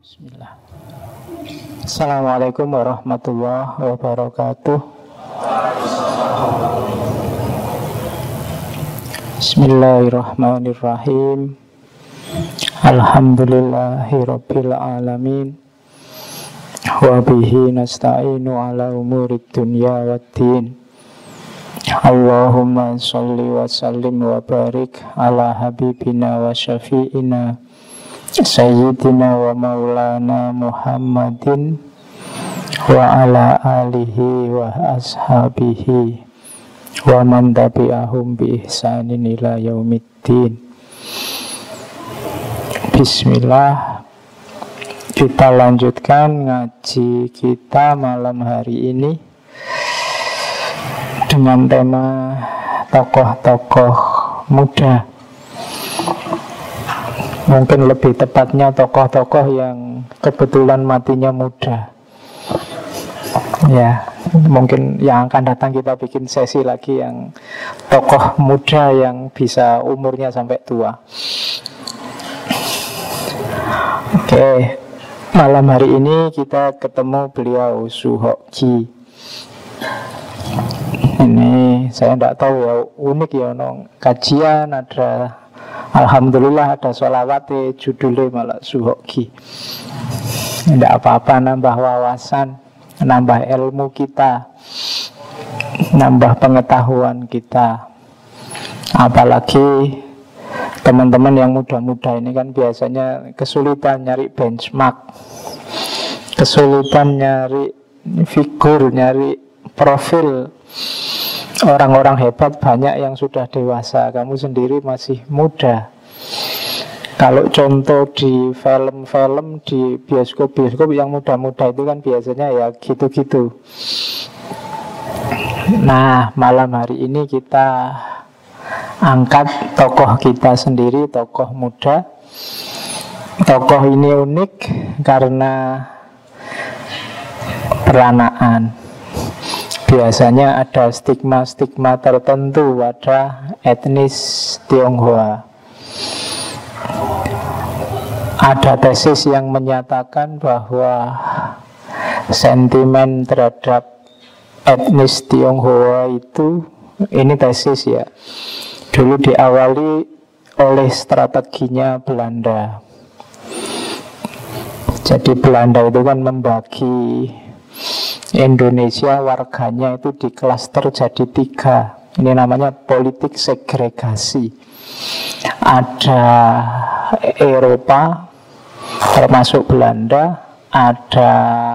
Bismillah. Assalamualaikum warahmatullahi wabarakatuh. Bismillahirrahmanirrahim. Alhamdulillahirabbil alamin. Wa bihi nasta'inu ala umurid dunya waddin. Allahumma sholli wa sallim wa barik ala habibina wa syafi'ina Sayyidina wa maulana Muhammadin wa ala alihi wa ashabihi wa man tabi'ahum bi ihsanin ila yaumiddin. Bismillah. Kita lanjutkan ngaji kita malam hari ini dengan tema tokoh-tokoh muda. Mungkin lebih tepatnya tokoh-tokoh yang kebetulan matinya muda. Ya, mungkin yang akan datang kita bikin sesi lagi yang tokoh muda yang bisa umurnya sampai tua. Oke, malam hari ini kita ketemu beliau Suhoki. Ini saya tidak tahu ya, unik ya, kajian ada. Alhamdulillah ada sholawat judulnya malah Suhoki. Tidak apa-apa, nambah wawasan, nambah ilmu kita, nambah pengetahuan kita. Apalagi teman-teman yang muda-muda ini kan biasanya kesulitan nyari benchmark, kesulitan nyari figur, nyari profil orang-orang hebat. Banyak yang sudah dewasa, kamu sendiri masih muda. Kalau contoh di film-film, di bioskop-bioskop yang muda-muda itu kan biasanya ya gitu-gitu. Nah, malam hari ini kita angkat tokoh kita sendiri, tokoh muda. Tokoh ini unik karena peranaan. Biasanya ada stigma-stigma tertentu pada etnis Tionghoa. Ada tesis yang menyatakan bahwa sentimen terhadap etnis Tionghoa itu, ini tesis ya, dulu diawali oleh strateginya Belanda. Jadi Belanda itu kan membagi Indonesia warganya itu di klaster jadi 3. Ini namanya politik segregasi. Ada Eropa termasuk Belanda, ada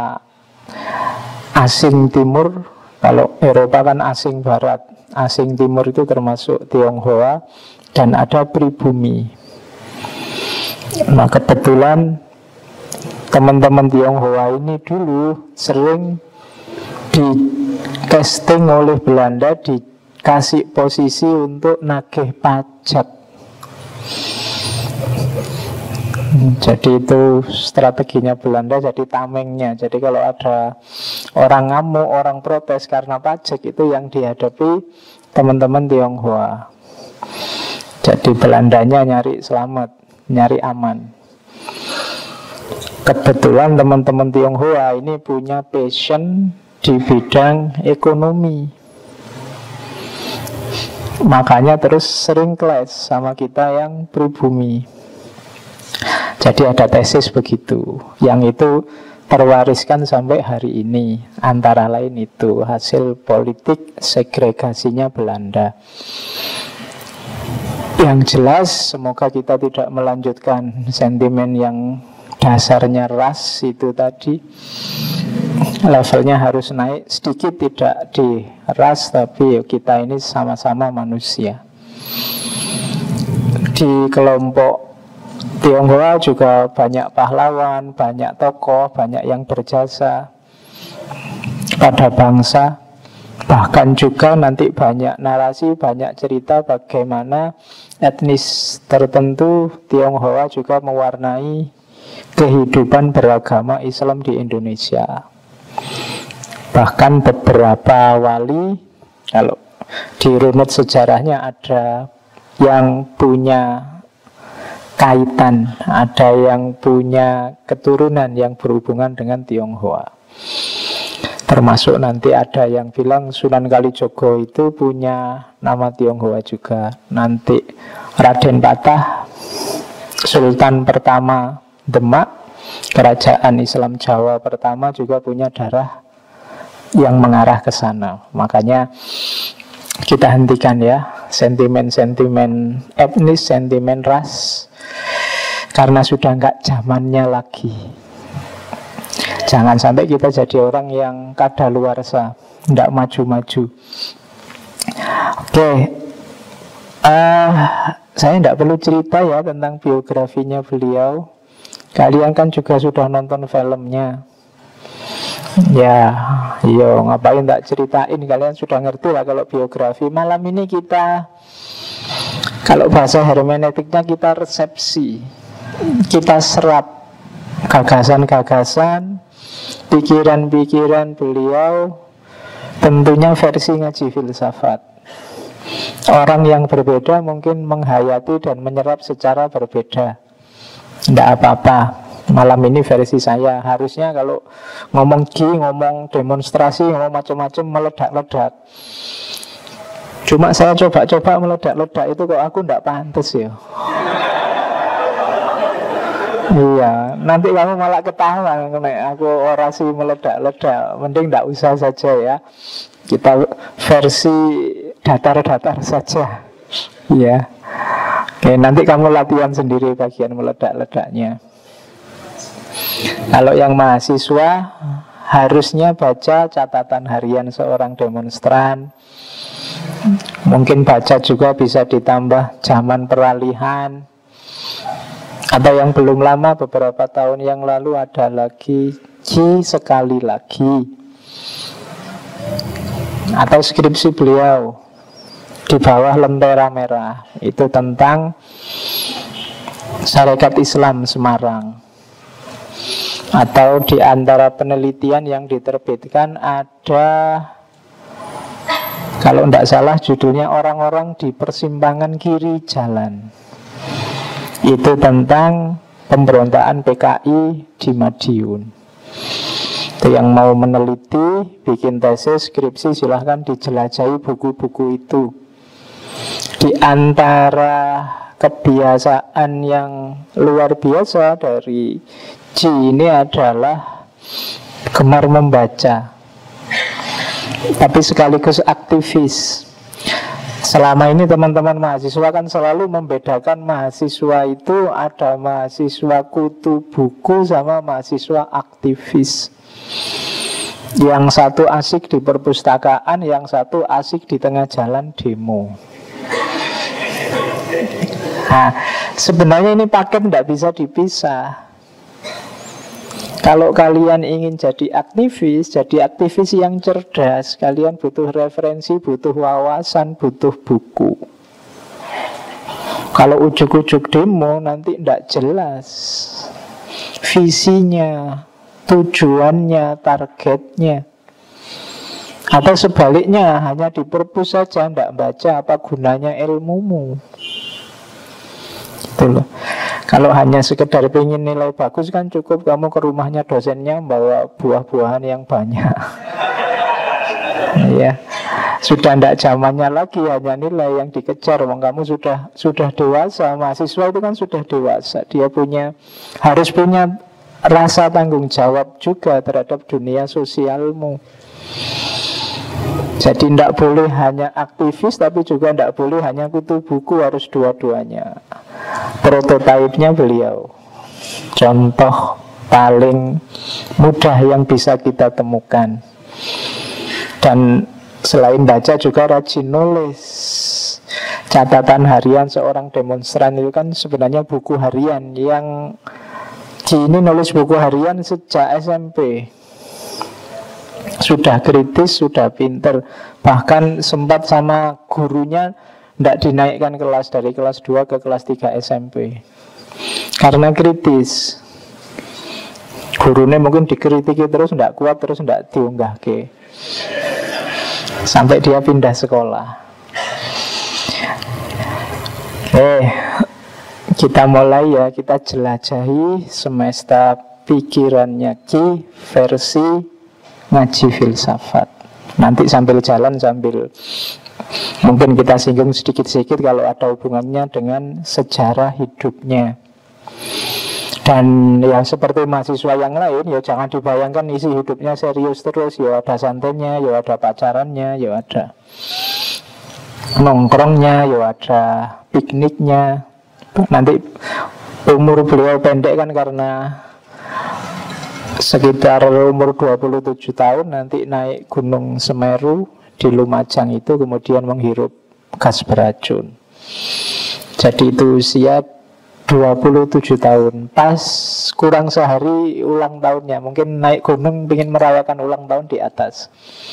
asing timur. Kalau Eropa kan asing barat, asing timur itu termasuk Tionghoa, dan ada pribumi. Nah, kebetulan teman-teman Tionghoa ini dulu sering di casting oleh Belanda, dikasih posisi untuk nagih pajak. Jadi itu strateginya Belanda, jadi tamengnya. Jadi kalau ada orang ngamuk, orang protes karena pajak, itu yang dihadapi teman-teman Tionghoa. Jadi Belandanya nyari selamat, nyari aman. Kebetulan teman-teman Tionghoa ini punya passion di bidang ekonomi. Makanya terus sering clash sama kita yang pribumi. Jadi ada tesis begitu, yang itu terwariskan sampai hari ini. Antara lain itu hasil politik segregasinya Belanda. Yang jelas, semoga kita tidak melanjutkan sentimen yang dasarnya ras itu tadi. Levelnya harus naik sedikit, tidak di ras, tapi kita ini sama-sama manusia. Di kelompok Tionghoa juga banyak pahlawan, banyak tokoh, banyak yang berjasa pada bangsa. Bahkan juga nanti banyak narasi, banyak cerita bagaimana etnis tertentu Tionghoa juga mewarnai kehidupan beragama Islam di Indonesia. Bahkan beberapa wali, kalau dirunut sejarahnya, ada yang punya kaitan, ada yang punya keturunan yang berhubungan dengan Tionghoa. Termasuk nanti ada yang bilang Sunan Kalijogo itu punya nama Tionghoa juga. Nanti Raden Patah, Sultan pertama Demak, kerajaan Islam Jawa pertama, juga punya darah yang mengarah ke sana. Makanya kita hentikan ya sentimen-sentimen etnis, sentimen ras, karena sudah nggak zamannya lagi. Jangan sampai kita jadi orang yang kadaluarsa, tidak maju-maju. Oke, saya tidak perlu cerita ya tentang biografinya beliau. Kalian kan juga sudah nonton filmnya. Ya, yo ngapain tak ceritain, kalian sudah ngerti lah kalau biografi. Malam ini kita, kalau bahasa hermeneutiknya, kita resepsi, kita serap gagasan-gagasan, pikiran-pikiran beliau, tentunya versi ngaji filsafat. Orang yang berbeda mungkin menghayati dan menyerap secara berbeda. Tidak apa-apa. Malam ini versi saya. Harusnya kalau ngomong ngomong demonstrasi, ngomong macam-macam, meledak-ledak. Cuma saya coba-coba meledak-ledak itu kok aku tidak pantas ya. Iya, nanti kamu malah ketawa aku orasi meledak-ledak. Mending tidak usah saja ya. Kita versi datar-datar saja. Iya. Oke, nanti kamu latihan sendiri bagian meledak-ledaknya. Kalau yang mahasiswa harusnya baca catatan harian seorang demonstran. Mungkin baca juga bisa ditambah zaman peralihan. Atau yang belum lama, beberapa tahun yang lalu ada lagi Ki Sekali Lagi. Atau skripsi beliau di bawah lentera merah, itu tentang Sarekat Islam Semarang. Atau di antara penelitian yang diterbitkan ada, kalau tidak salah judulnya Orang-orang di Persimpangan Kiri Jalan. Itu tentang pemberontakan PKI di Madiun. Itu yang mau meneliti, bikin tesis, skripsi, silahkan dijelajahi buku-buku itu. Di antara kebiasaan yang luar biasa dari Ji ini adalah gemar membaca, tapi sekaligus aktivis. Selama ini teman-teman mahasiswa kan selalu membedakan mahasiswa itu ada mahasiswa kutu buku sama mahasiswa aktivis. Yang satu asik di perpustakaan, yang satu asik di tengah jalan demo. Nah, sebenarnya ini paket tidak bisa dipisah. Kalau kalian ingin jadi aktivis yang cerdas, kalian butuh referensi, butuh wawasan, butuh buku. Kalau ujuk-ujuk demo nanti tidak jelas visinya, tujuannya, targetnya. Atau sebaliknya, hanya di perpus saja, tidak baca apa gunanya ilmumu. Gitu loh. Kalau hanya sekedar pengen nilai bagus kan cukup kamu ke rumahnya dosennya bawa buah-buahan yang banyak. Ya, sudah tidak zamannya lagi hanya nilai yang dikejar. Kamu sudah dewasa, mahasiswa itu kan sudah dewasa. Dia harus punya rasa tanggung jawab juga terhadap dunia sosialmu. Jadi tidak boleh hanya aktivis, tapi juga tidak boleh hanya kutu buku, harus dua-duanya. Prototipenya beliau, contoh paling mudah yang bisa kita temukan. Dan selain baca juga rajin nulis. Catatan harian seorang demonstran itu kan sebenarnya buku harian. Yang ini nulis buku harian sejak SMP. Sudah kritis, sudah pinter. Bahkan sempat sama gurunya tidak dinaikkan kelas dari kelas 2 ke kelas 3 SMP. Karena kritis. Gurunya mungkin dikritiki terus tidak kuat, terus tidak diunggah ke. Sampai dia pindah sekolah. Kita mulai ya, kita jelajahi semesta pikirannya Ki versi ngaji filsafat. Nanti sambil jalan, sambil mungkin kita singgung sedikit-sedikit kalau ada hubungannya dengan sejarah hidupnya. Dan ya seperti mahasiswa yang lain, ya jangan dibayangkan isi hidupnya serius terus. Ya ada santainya, ya ada pacarannya, ya ada nongkrongnya, ya ada pikniknya. Nanti umur beliau pendek kan karena sekitar umur 27 tahun nanti naik Gunung Semeru di Lumajang itu, kemudian menghirup gas beracun. Jadi itu usia 27 tahun. Pas kurang sehari ulang tahunnya. Mungkin naik gunung ingin merayakan ulang tahun di atas.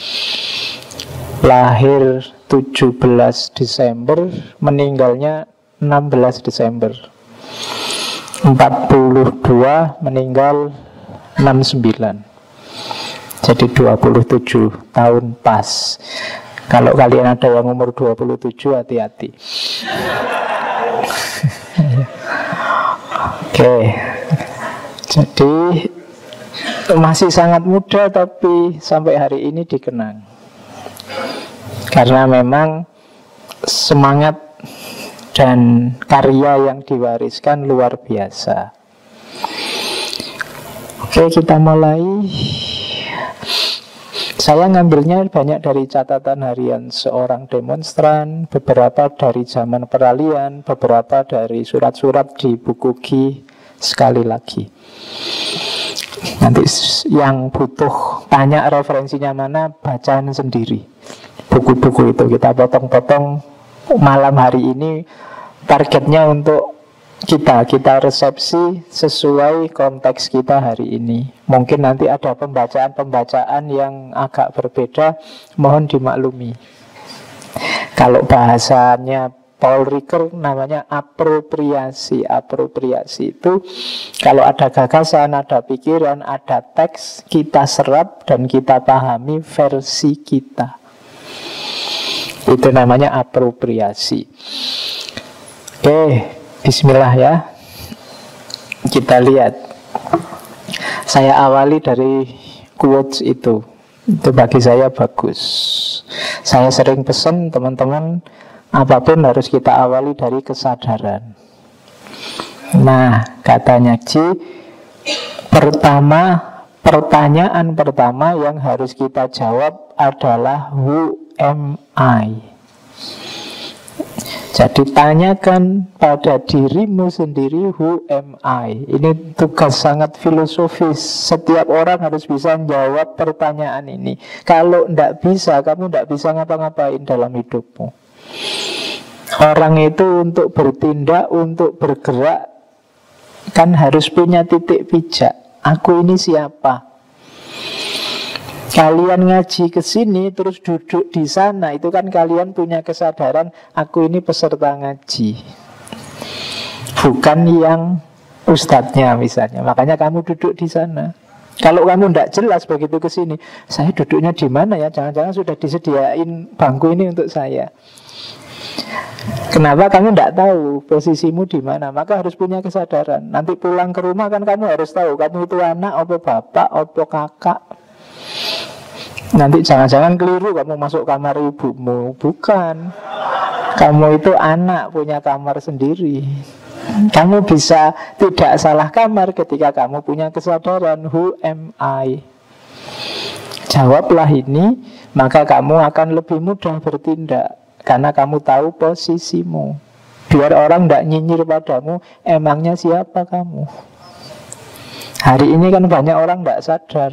Lahir 17 Desember, meninggalnya 16 Desember. 42, meninggal 69. Jadi 27 tahun pas. Kalau kalian ada yang umur 27, hati-hati. Oke. Jadi masih sangat muda, tapi sampai hari ini dikenang. Karena memang semangat dan karya yang diwariskan luar biasa. Oke, kita mulai. Saya ngambilnya banyak dari catatan harian seorang demonstran, beberapa dari zaman peralihan, beberapa dari surat-surat di buku Ki. Sekali lagi, nanti yang butuh tanya referensinya mana, bacaan sendiri. Buku-buku itu kita potong-potong. Malam hari ini targetnya untuk kita resepsi sesuai konteks kita hari ini. Mungkin nanti ada pembacaan-pembacaan yang agak berbeda, mohon dimaklumi. Kalau bahasanya Paul Ricoeur namanya apropriasi. Apropriasi itu kalau ada gagasan, ada pikiran, ada teks, kita serap dan kita pahami versi kita. Itu namanya apropriasi. Oke, bismillah ya. Kita lihat. Saya awali dari quotes itu. Itu bagi saya bagus. Saya sering pesan teman-teman, apapun harus kita awali dari kesadaran. Nah, katanya Ci, pertanyaan pertama yang harus kita jawab adalah who am I? Jadi tanyakan pada dirimu sendiri, who am I? Ini tugas sangat filosofis. Setiap orang harus bisa menjawab pertanyaan ini. Kalau tidak bisa, kamu tidak bisa ngapa-ngapain dalam hidupmu. Orang itu untuk bertindak, untuk bergerak, kan harus punya titik pijak. Aku ini siapa? Kalian ngaji ke sini terus duduk di sana, itu kan kalian punya kesadaran, aku ini peserta ngaji, bukan yang ustadznya misalnya. Makanya kamu duduk di sana. Kalau kamu tidak jelas begitu ke sini, saya duduknya di mana ya? Jangan-jangan sudah disediain bangku ini untuk saya. Kenapa kamu tidak tahu posisimu di mana? Maka harus punya kesadaran. Nanti pulang ke rumah kan kamu harus tahu kamu itu anak, apa bapak, apa kakak. Nanti jangan-jangan keliru kamu masuk kamar ibumu. Bukan. Kamu itu anak, punya kamar sendiri. Kamu bisa tidak salah kamar ketika kamu punya kesadaran, who am I? Jawablah ini, maka kamu akan lebih mudah bertindak. Karena kamu tahu posisimu. Biar orang tidak nyinyir padamu, emangnya siapa kamu? Hari ini kan banyak orang tidak sadar.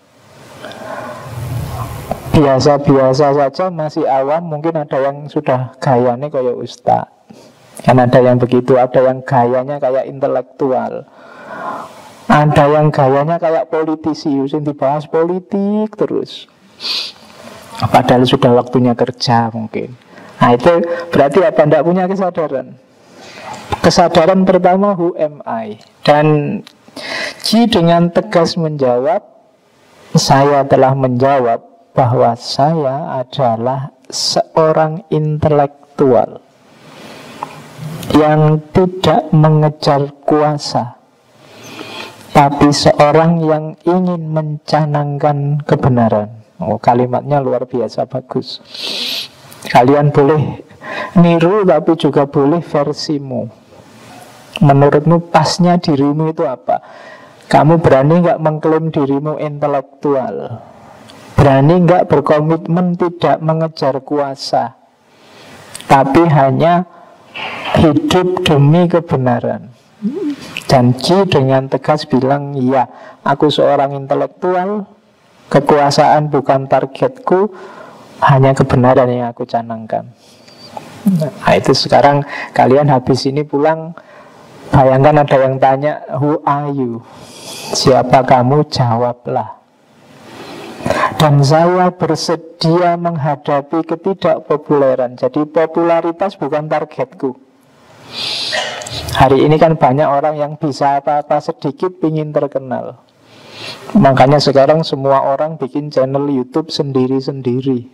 Biasa-biasa saja, masih awam. Mungkin ada yang sudah gayanya kayak ustaz. Kan ada yang begitu, ada yang gayanya kayak intelektual, ada yang gayanya kayak politisi, yang dibahas politik terus. Padahal sudah waktunya kerja mungkin. Nah itu berarti apa? Tidak punya kesadaran. Kesadaran pertama, who am I? Dan Ji dengan tegas menjawab, saya telah menjawab bahwa saya adalah seorang intelektual. yang tidak mengejar kuasa, tapi seorang yang ingin mencanangkan kebenaran. Oh, kalimatnya luar biasa bagus. Kalian boleh niru, tapi juga boleh versimu. Menurutmu pasnya dirimu itu apa? Kamu berani nggak mengklaim dirimu intelektual? Berani nggak berkomitmen tidak mengejar kuasa, tapi hanya hidup demi kebenaran? Janji dengan tegas bilang, ya, aku seorang intelektual, kekuasaan bukan targetku, hanya kebenaran yang aku canangkan. Nah, itu sekarang kalian habis ini pulang, bayangkan ada yang tanya, who are you? Siapa kamu? Jawablah. Dan saya bersedia menghadapi ketidakpopuleran. Jadi popularitas bukan targetku. Hari ini kan banyak orang yang bisa apa-apa sedikit pingin terkenal. Makanya sekarang semua orang bikin channel YouTube sendiri-sendiri.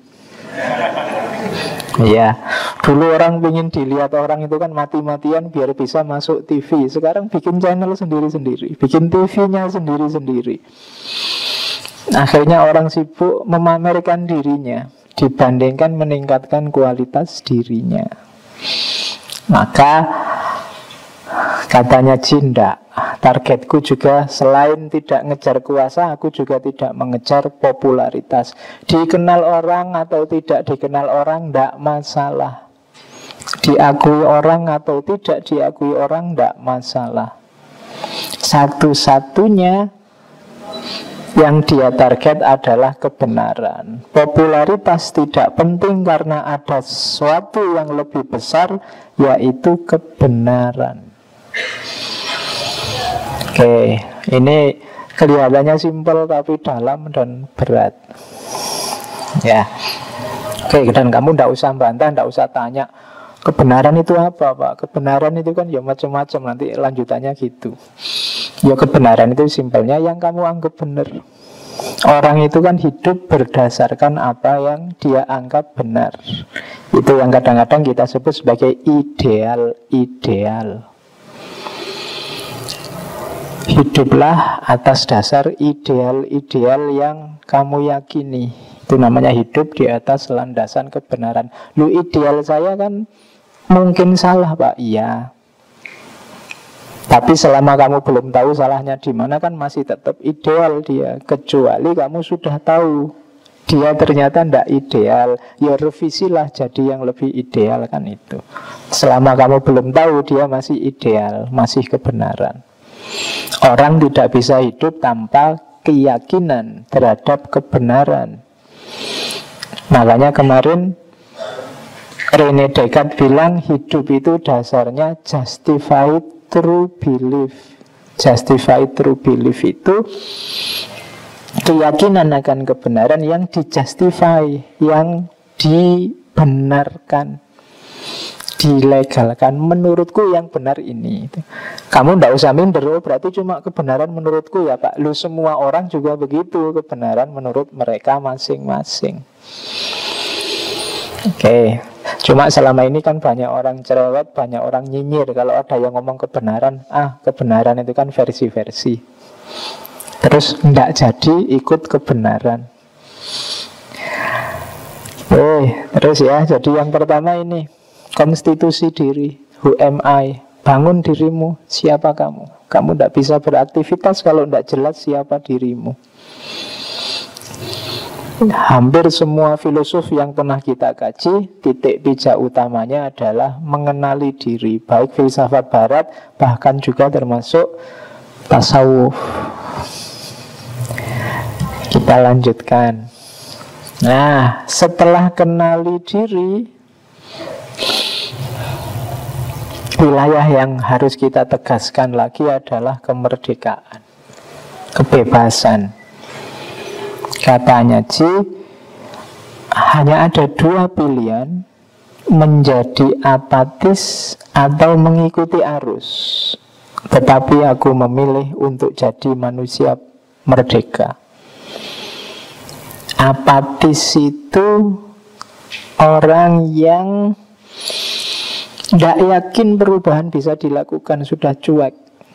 Ya, dulu orang pingin dilihat orang itu kan mati-matian biar bisa masuk TV. Sekarang bikin channel sendiri-sendiri, bikin TV-nya sendiri-sendiri. Akhirnya orang sibuk memamerkan dirinya dibandingkan meningkatkan kualitas dirinya. Maka katanya Jinda, targetku juga selain tidak ngejar kuasa, aku juga tidak mengejar popularitas. Dikenal orang atau tidak dikenal orang, tidak masalah. Diakui orang atau tidak diakui orang, tidak masalah. Satu-satunya yang dia target adalah kebenaran. Popularitas tidak penting karena ada sesuatu yang lebih besar, yaitu kebenaran. Oke, ini kelihatannya simpel tapi dalam dan berat. Ya, oke, dan kamu tidak usah bantah, tidak usah tanya kebenaran itu apa, Pak? Kebenaran itu kan ya macam-macam, nanti lanjutannya gitu. Ya kebenaran itu simpelnya yang kamu anggap benar. Orang itu kan hidup berdasarkan apa yang dia anggap benar. Itu yang kadang-kadang kita sebut sebagai ideal-ideal. Hiduplah atas dasar ideal-ideal yang kamu yakini. Itu namanya hidup di atas landasan kebenaran. Lu, ideal saya kan mungkin salah, Pak. Iya. Tapi selama kamu belum tahu salahnya di mana, kan masih tetap ideal dia. Kecuali kamu sudah tahu dia ternyata tidak ideal, ya revisilah jadi yang lebih ideal, kan itu. Selama kamu belum tahu dia masih ideal, masih kebenaran. Orang tidak bisa hidup tanpa keyakinan terhadap kebenaran. Makanya kemarin René Descartes bilang hidup itu dasarnya justified true belief. Justified true belief itu keyakinan akan kebenaran yang dijustify, yang dibenarkan, dilegalkan. Menurutku yang benar ini. Kamu tidak usah minder, oh berarti cuma kebenaran menurutku ya Pak. Lu, semua orang juga begitu, kebenaran menurut mereka masing-masing. Oke. Cuma selama ini kan banyak orang cerewet, banyak orang nyinyir kalau ada yang ngomong kebenaran. Kebenaran itu kan versi-versi. Terus tidak jadi ikut kebenaran. Terus ya, jadi yang pertama ini konstitusi diri. Who am I? Bangun dirimu, siapa kamu? Kamu tidak bisa beraktivitas kalau tidak jelas siapa dirimu. Hampir semua filosof yang pernah kita kaji, titik pijak utamanya adalah mengenali diri. Baik filsafat barat, bahkan juga termasuk tasawuf. Kita lanjutkan. Nah, setelah kenali diri, wilayah yang harus kita tegaskan lagi adalah kemerdekaan, kebebasan. Katanya hanya ada dua pilihan, menjadi apatis atau mengikuti arus. Tetapi aku memilih untuk jadi manusia merdeka. Apatis itu orang yang Tidak yakin perubahan bisa dilakukan, sudah cuek.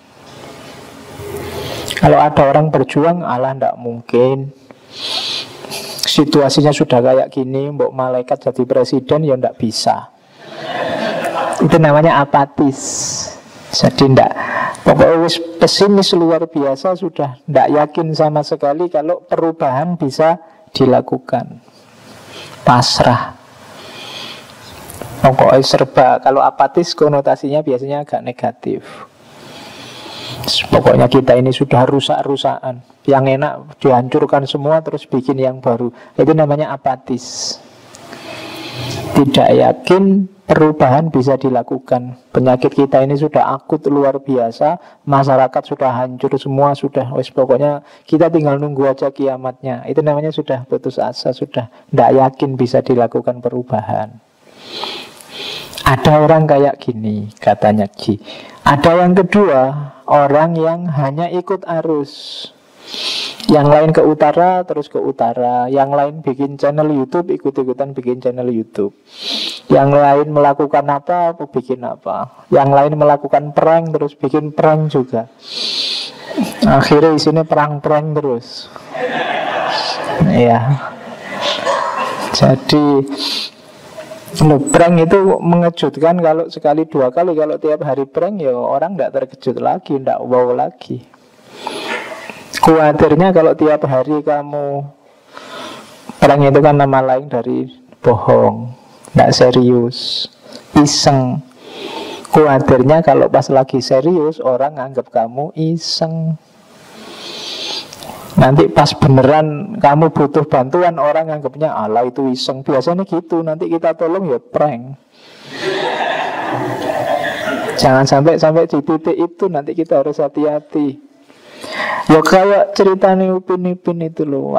Kalau ada orang berjuang, Allah tidak mungkin. Situasinya sudah kayak gini, mbok malaikat jadi presiden, ya tidak bisa. Itu namanya apatis. Jadi tidak, pokoknya pesimis luar biasa, sudah tidak yakin sama sekali kalau perubahan bisa dilakukan. Pasrah. Pokoknya serba, kalau apatis konotasinya biasanya agak negatif. Pokoknya kita ini sudah rusak-rusakan, yang enak dihancurkan semua terus bikin yang baru. Itu namanya apatis. Tidak yakin perubahan bisa dilakukan. Penyakit kita ini sudah akut luar biasa, masyarakat sudah hancur semua, sudah pokoknya kita tinggal nunggu aja kiamatnya. Itu namanya sudah putus asa, sudah tidak yakin bisa dilakukan perubahan. Ada orang kayak gini, katanya Ji. Ada yang kedua, orang yang hanya ikut arus. Yang lain ke utara, terus ke utara. Yang lain bikin channel YouTube, ikut-ikutan bikin channel YouTube. Yang lain melakukan apa, bikin apa. Yang lain melakukan prank, terus bikin prank juga. Akhirnya isinya prank-prank terus. Ya. Jadi prank itu mengejutkan kalau sekali dua kali. Kalau tiap hari prank ya orang tidak terkejut lagi, tidak wow lagi. Khawatirnya kalau tiap hari kamu prank, itu kan nama lain dari bohong, tidak serius, iseng. Khawatirnya kalau pas lagi serius orang anggap kamu iseng. Nanti pas beneran kamu butuh bantuan, orang anggapnya ala itu iseng. Biasanya gitu, nanti kita tolong ya prank. Jangan sampai di titik itu, nanti kita harus hati-hati. Ya kayak ceritanya Upin Ipin itu loh,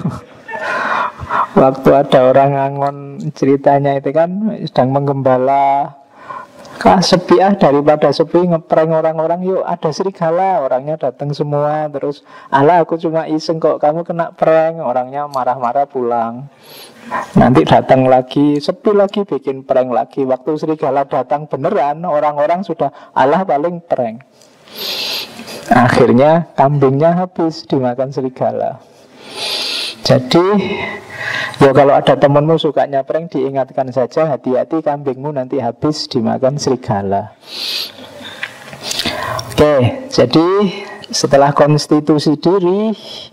waktu ada orang ngangon, ceritanya itu kan sedang menggembala. Sepi daripada sepi, ngeprank orang-orang. Yuk ada serigala, orangnya datang semua. Terus ala aku cuma iseng kok, kamu kena prank. Orangnya marah-marah pulang. Nanti datang lagi, sepi lagi, bikin prank lagi. Waktu serigala datang beneran, orang-orang sudah alah paling prank. Akhirnya kambingnya habis dimakan serigala. Jadi ya kalau ada temanmu sukanya prank, diingatkan saja, hati-hati kambingmu nanti habis dimakan serigala. Oke, jadi setelah konstitusi diri,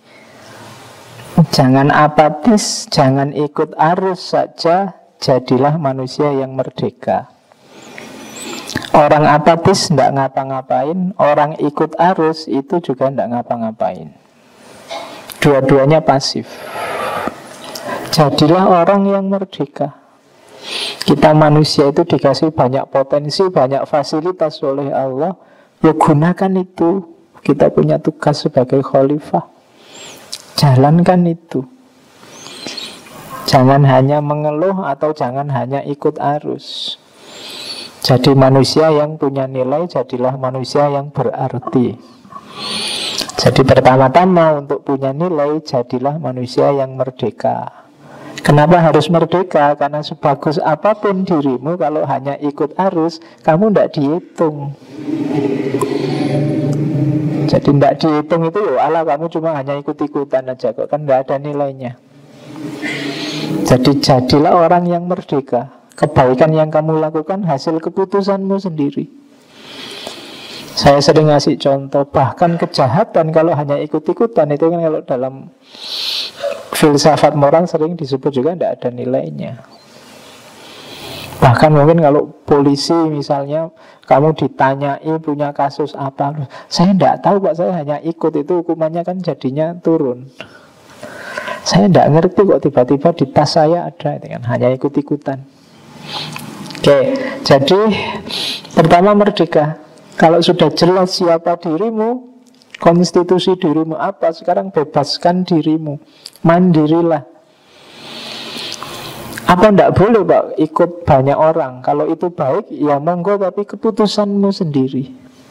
jangan apatis, jangan ikut arus saja, jadilah manusia yang merdeka. Orang apatis tidak ngapa-ngapain, orang ikut arus itu juga tidak ngapa-ngapain. Dua-duanya pasif. Jadilah orang yang merdeka. Kita manusia itu dikasih banyak potensi, banyak fasilitas oleh Allah. Ya gunakan itu. Kita punya tugas sebagai khalifah. Jalankan itu. Jangan hanya mengeluh atau jangan hanya ikut arus. Jadi manusia yang punya nilai, jadilah manusia yang berarti. Jadi pertama-tama untuk punya nilai, jadilah manusia yang merdeka. Kenapa harus merdeka? Karena sebagus apapun dirimu, kalau hanya ikut arus, kamu tidak dihitung. Jadi tidak dihitung itu, ya Allah kamu cuma hanya ikut-ikutan aja kok, kan tidak ada nilainya. Jadi jadilah orang yang merdeka. Kebaikan yang kamu lakukan hasil keputusanmu sendiri. Saya sering ngasih contoh, bahkan kejahatan kalau hanya ikut-ikutan, itu kan kalau dalam filsafat moral sering disebut juga tidak ada nilainya. Bahkan mungkin kalau polisi misalnya, kamu ditanyai punya kasus apa, saya tidak tahu Pak, saya hanya ikut, itu hukumannya kan jadinya turun. Saya tidak ngerti kok tiba-tiba di tas saya ada, itu kan hanya ikut-ikutan. Oke, jadi pertama merdeka. Kalau sudah jelas siapa dirimu, konstitusi dirimu apa, sekarang bebaskan dirimu, mandirilah. Apa tidak boleh Pak ikut banyak orang? Kalau itu baik, ya monggo, tapi keputusanmu sendiri.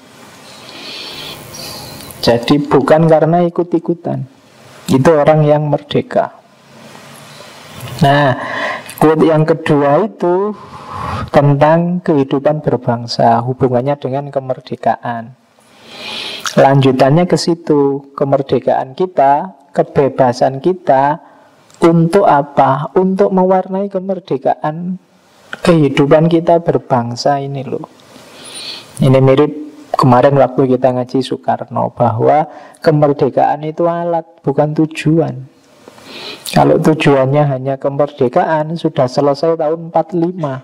Jadi bukan karena ikut-ikutan. Itu orang yang merdeka. Nah, Quote yang kedua itu tentang kehidupan berbangsa, hubungannya dengan kemerdekaan. Lanjutannya ke situ, kemerdekaan kita, kebebasan kita untuk apa? Untuk mewarnai kemerdekaan kehidupan kita berbangsa ini loh. Ini mirip kemarin waktu kita ngaji Soekarno, bahwa kemerdekaan itu alat, bukan tujuan. Kalau tujuannya hanya kemerdekaan, sudah selesai tahun 45.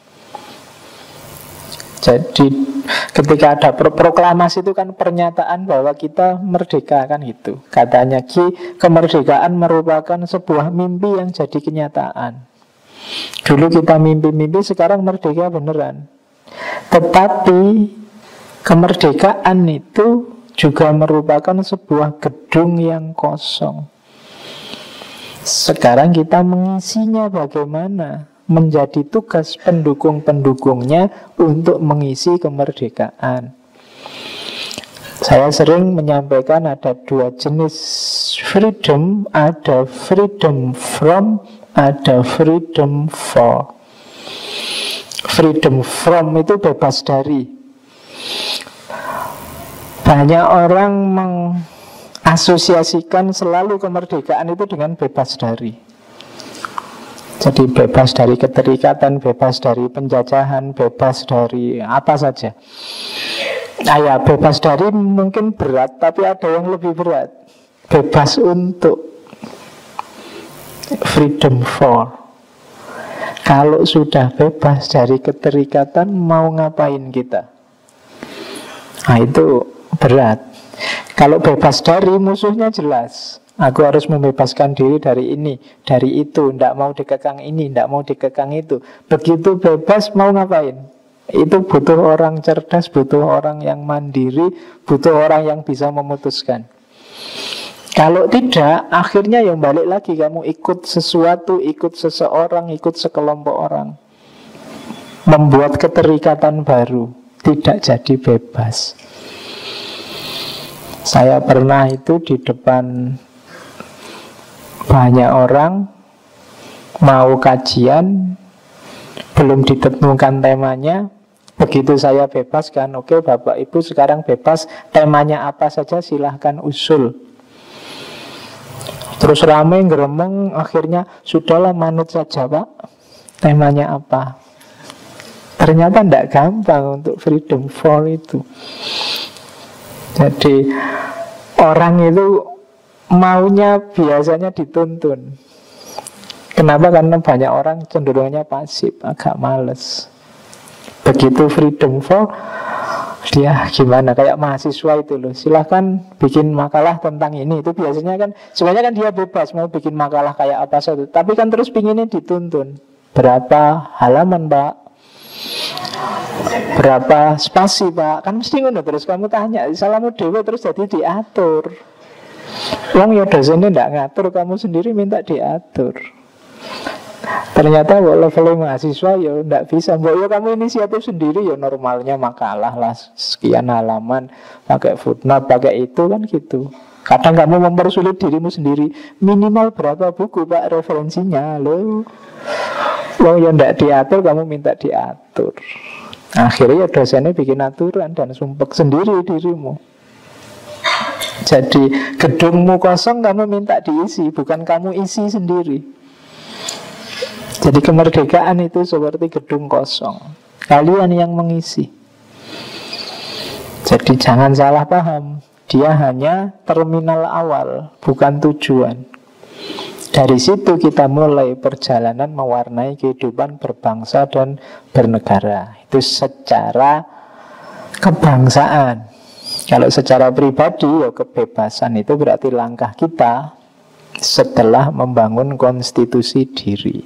Jadi ketika ada proklamasi itu kan pernyataan bahwa kita merdeka, kan gitu. Katanya Ki, kemerdekaan merupakan sebuah mimpi yang jadi kenyataan. Dulu kita mimpi-mimpi, sekarang merdeka beneran. Tetapi kemerdekaan itu juga merupakan sebuah gedung yang kosong. Sekarang kita mengisinya bagaimana? Menjadi tugas pendukung-pendukungnya untuk mengisi kemerdekaan. Saya sering menyampaikan ada dua jenis freedom, ada freedom from, ada freedom for. Freedom from itu bebas dari. Banyak orang asosiasikan selalu kemerdekaan itu dengan bebas dari. Jadi bebas dari keterikatan, bebas dari penjajahan, bebas dari apa saja. Nah ya, bebas dari mungkin berat, tapi ada yang lebih berat. Bebas untuk, freedom for. Kalau sudah bebas dari keterikatan, mau ngapain kita? Nah itu berat. Kalau bebas dari, musuhnya jelas. Aku harus membebaskan diri dari ini, dari itu. Tidak mau dikekang ini, tidak mau dikekang itu. Begitu bebas, mau ngapain? Itu butuh orang cerdas, butuh orang yang mandiri, butuh orang yang bisa memutuskan. Kalau tidak, akhirnya yang balik lagi, kamu ikut sesuatu, ikut seseorang, ikut sekelompok orang. Membuat keterikatan baru, tidak jadi bebas. Saya pernah itu di depan banyak orang, mau kajian, belum ditentukan temanya. Begitu saya bebaskan, oke Bapak Ibu sekarang bebas, temanya apa saja silahkan usul. Terus ramai geremeng, akhirnya sudahlah manut saja Pak, temanya apa. Ternyata tidak gampang untuk freedom for itu. Jadi orang itu maunya biasanya dituntun. Kenapa? Karena banyak orang cenderungnya pasif, agak males. Begitu freedom for, dia gimana? Kayak mahasiswa itu loh, silahkan bikin makalah tentang ini. Itu biasanya kan, sebenarnya kan dia bebas mau bikin makalah kayak apa saja. Tapi kan terus pinginnya dituntun. Berapa halaman Pak? Berapa spasi Pak? Kan mesti ngono. Terus kamu tanya, salamu dewe terus jadi diatur. Wong ya dosennya tidak ngatur, kamu sendiri minta diatur. Ternyata levelnya mahasiswa ya tidak bisa. Mbak ya kamu inisiatif sendiri, ya normalnya makalah lah sekian halaman, pakai footnote, pakai itu kan gitu. Kadang kamu mempersulit dirimu sendiri. Minimal berapa buku Pak referensinya loh. Wong ya tidak diatur, kamu minta diatur. Akhirnya ya dosennya bikin aturan dan sumpek sendiri dirimu. Jadi gedungmu kosong, kamu minta diisi, bukan kamu isi sendiri. Jadi kemerdekaan itu seperti gedung kosong, kalian yang mengisi. Jadi jangan salah paham, dia hanya terminal awal, bukan tujuan. Dari situ kita mulai perjalanan mewarnai kehidupan berbangsa dan bernegara. Itu secara kebangsaan. Kalau secara pribadi, ya kebebasan itu berarti langkah kita setelah membangun konstitusi diri.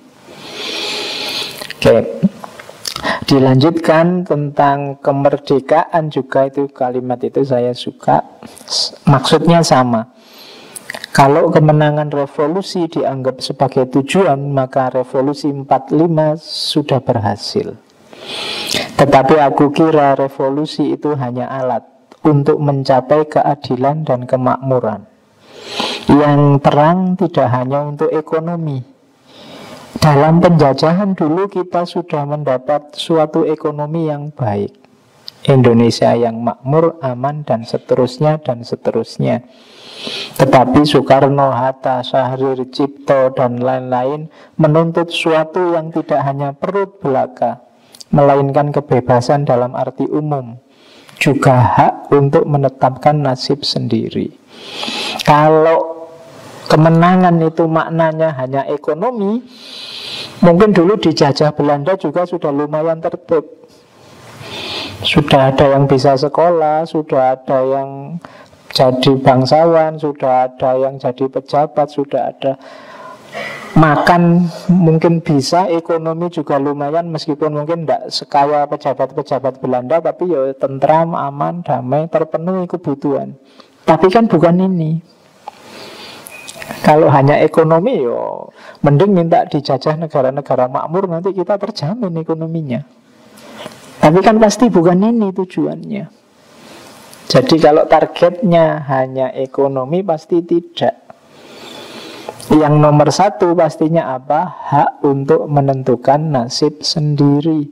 Oke, dilanjutkan tentang kemerdekaan juga, itu kalimat itu saya suka. Maksudnya sama. Kalau kemenangan revolusi dianggap sebagai tujuan, maka revolusi 45 sudah berhasil. Tetapi aku kira revolusi itu hanya alat untuk mencapai keadilan dan kemakmuran. Yang terang tidak hanya untuk ekonomi, Dalam penjajahan dulu kita sudah mendapat suatu ekonomi yang baik, Indonesia yang makmur, aman, dan seterusnya, dan seterusnya. Tetapi Soekarno, Hatta, Syahrir, Cipto, dan lain-lain menuntut suatu yang tidak hanya perut belaka, melainkan kebebasan dalam arti umum, juga hak untuk menetapkan nasib sendiri. Kalau kemenangan itu maknanya hanya ekonomi, mungkin dulu dijajah Belanda juga sudah lumayan tertib. Sudah ada yang bisa sekolah, sudah ada yang jadi bangsawan, sudah ada yang jadi pejabat, sudah ada makan mungkin bisa, ekonomi juga lumayan, meskipun mungkin tidak sekaya pejabat-pejabat Belanda, tapi ya tentram, aman, damai, terpenuhi kebutuhan. Tapi kan bukan ini. Kalau hanya ekonomi, yo mending minta dijajah negara-negara makmur, nanti kita terjamin ekonominya. Tapi kan pasti bukan ini tujuannya. Jadi kalau targetnya hanya ekonomi, pasti tidak. Yang nomor satu pastinya apa? Hak untuk menentukan nasib sendiri.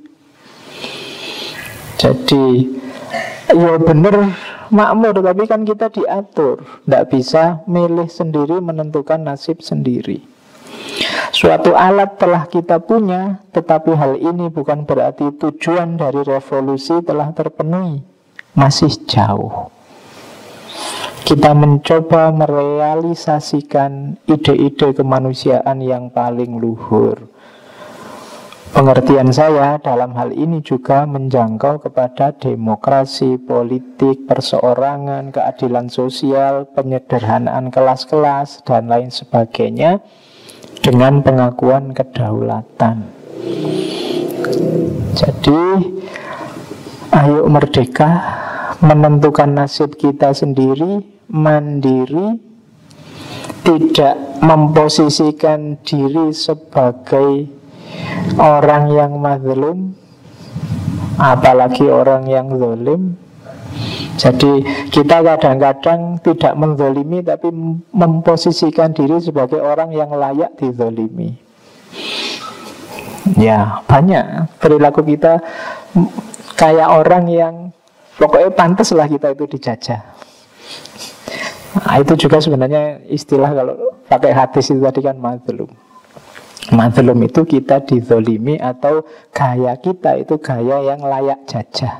Jadi ya bener makmur, tapi kan kita diatur. Tidak bisa milih sendiri, menentukan nasib sendiri. Suatu alat telah kita punya, tetapi hal ini bukan berarti tujuan dari revolusi telah terpenuhi. Masih jauh. Kita mencoba merealisasikan ide-ide kemanusiaan yang paling luhur. Pengertian saya dalam hal ini juga menjangkau kepada demokrasi, politik, perseorangan, keadilan sosial, penyederhanaan kelas-kelas, dan lain sebagainya, dengan pengakuan kedaulatan. Jadi, ayo merdeka, menentukan nasib kita sendiri, mandiri, tidak memposisikan diri sebagai orang yang mazlum, apalagi orang yang zalim. Jadi kita kadang-kadang tidak menzalimi, tapi memposisikan diri sebagai orang yang layak dizalimi. Ya, banyak perilaku kita kayak orang yang pokoknya pantas lah kita itu dijajah. Nah, itu juga sebenarnya istilah kalau pakai hadis itu tadi kan mazlum. Mazlum itu kita dizolimi, atau gaya kita itu gaya yang layak jajah.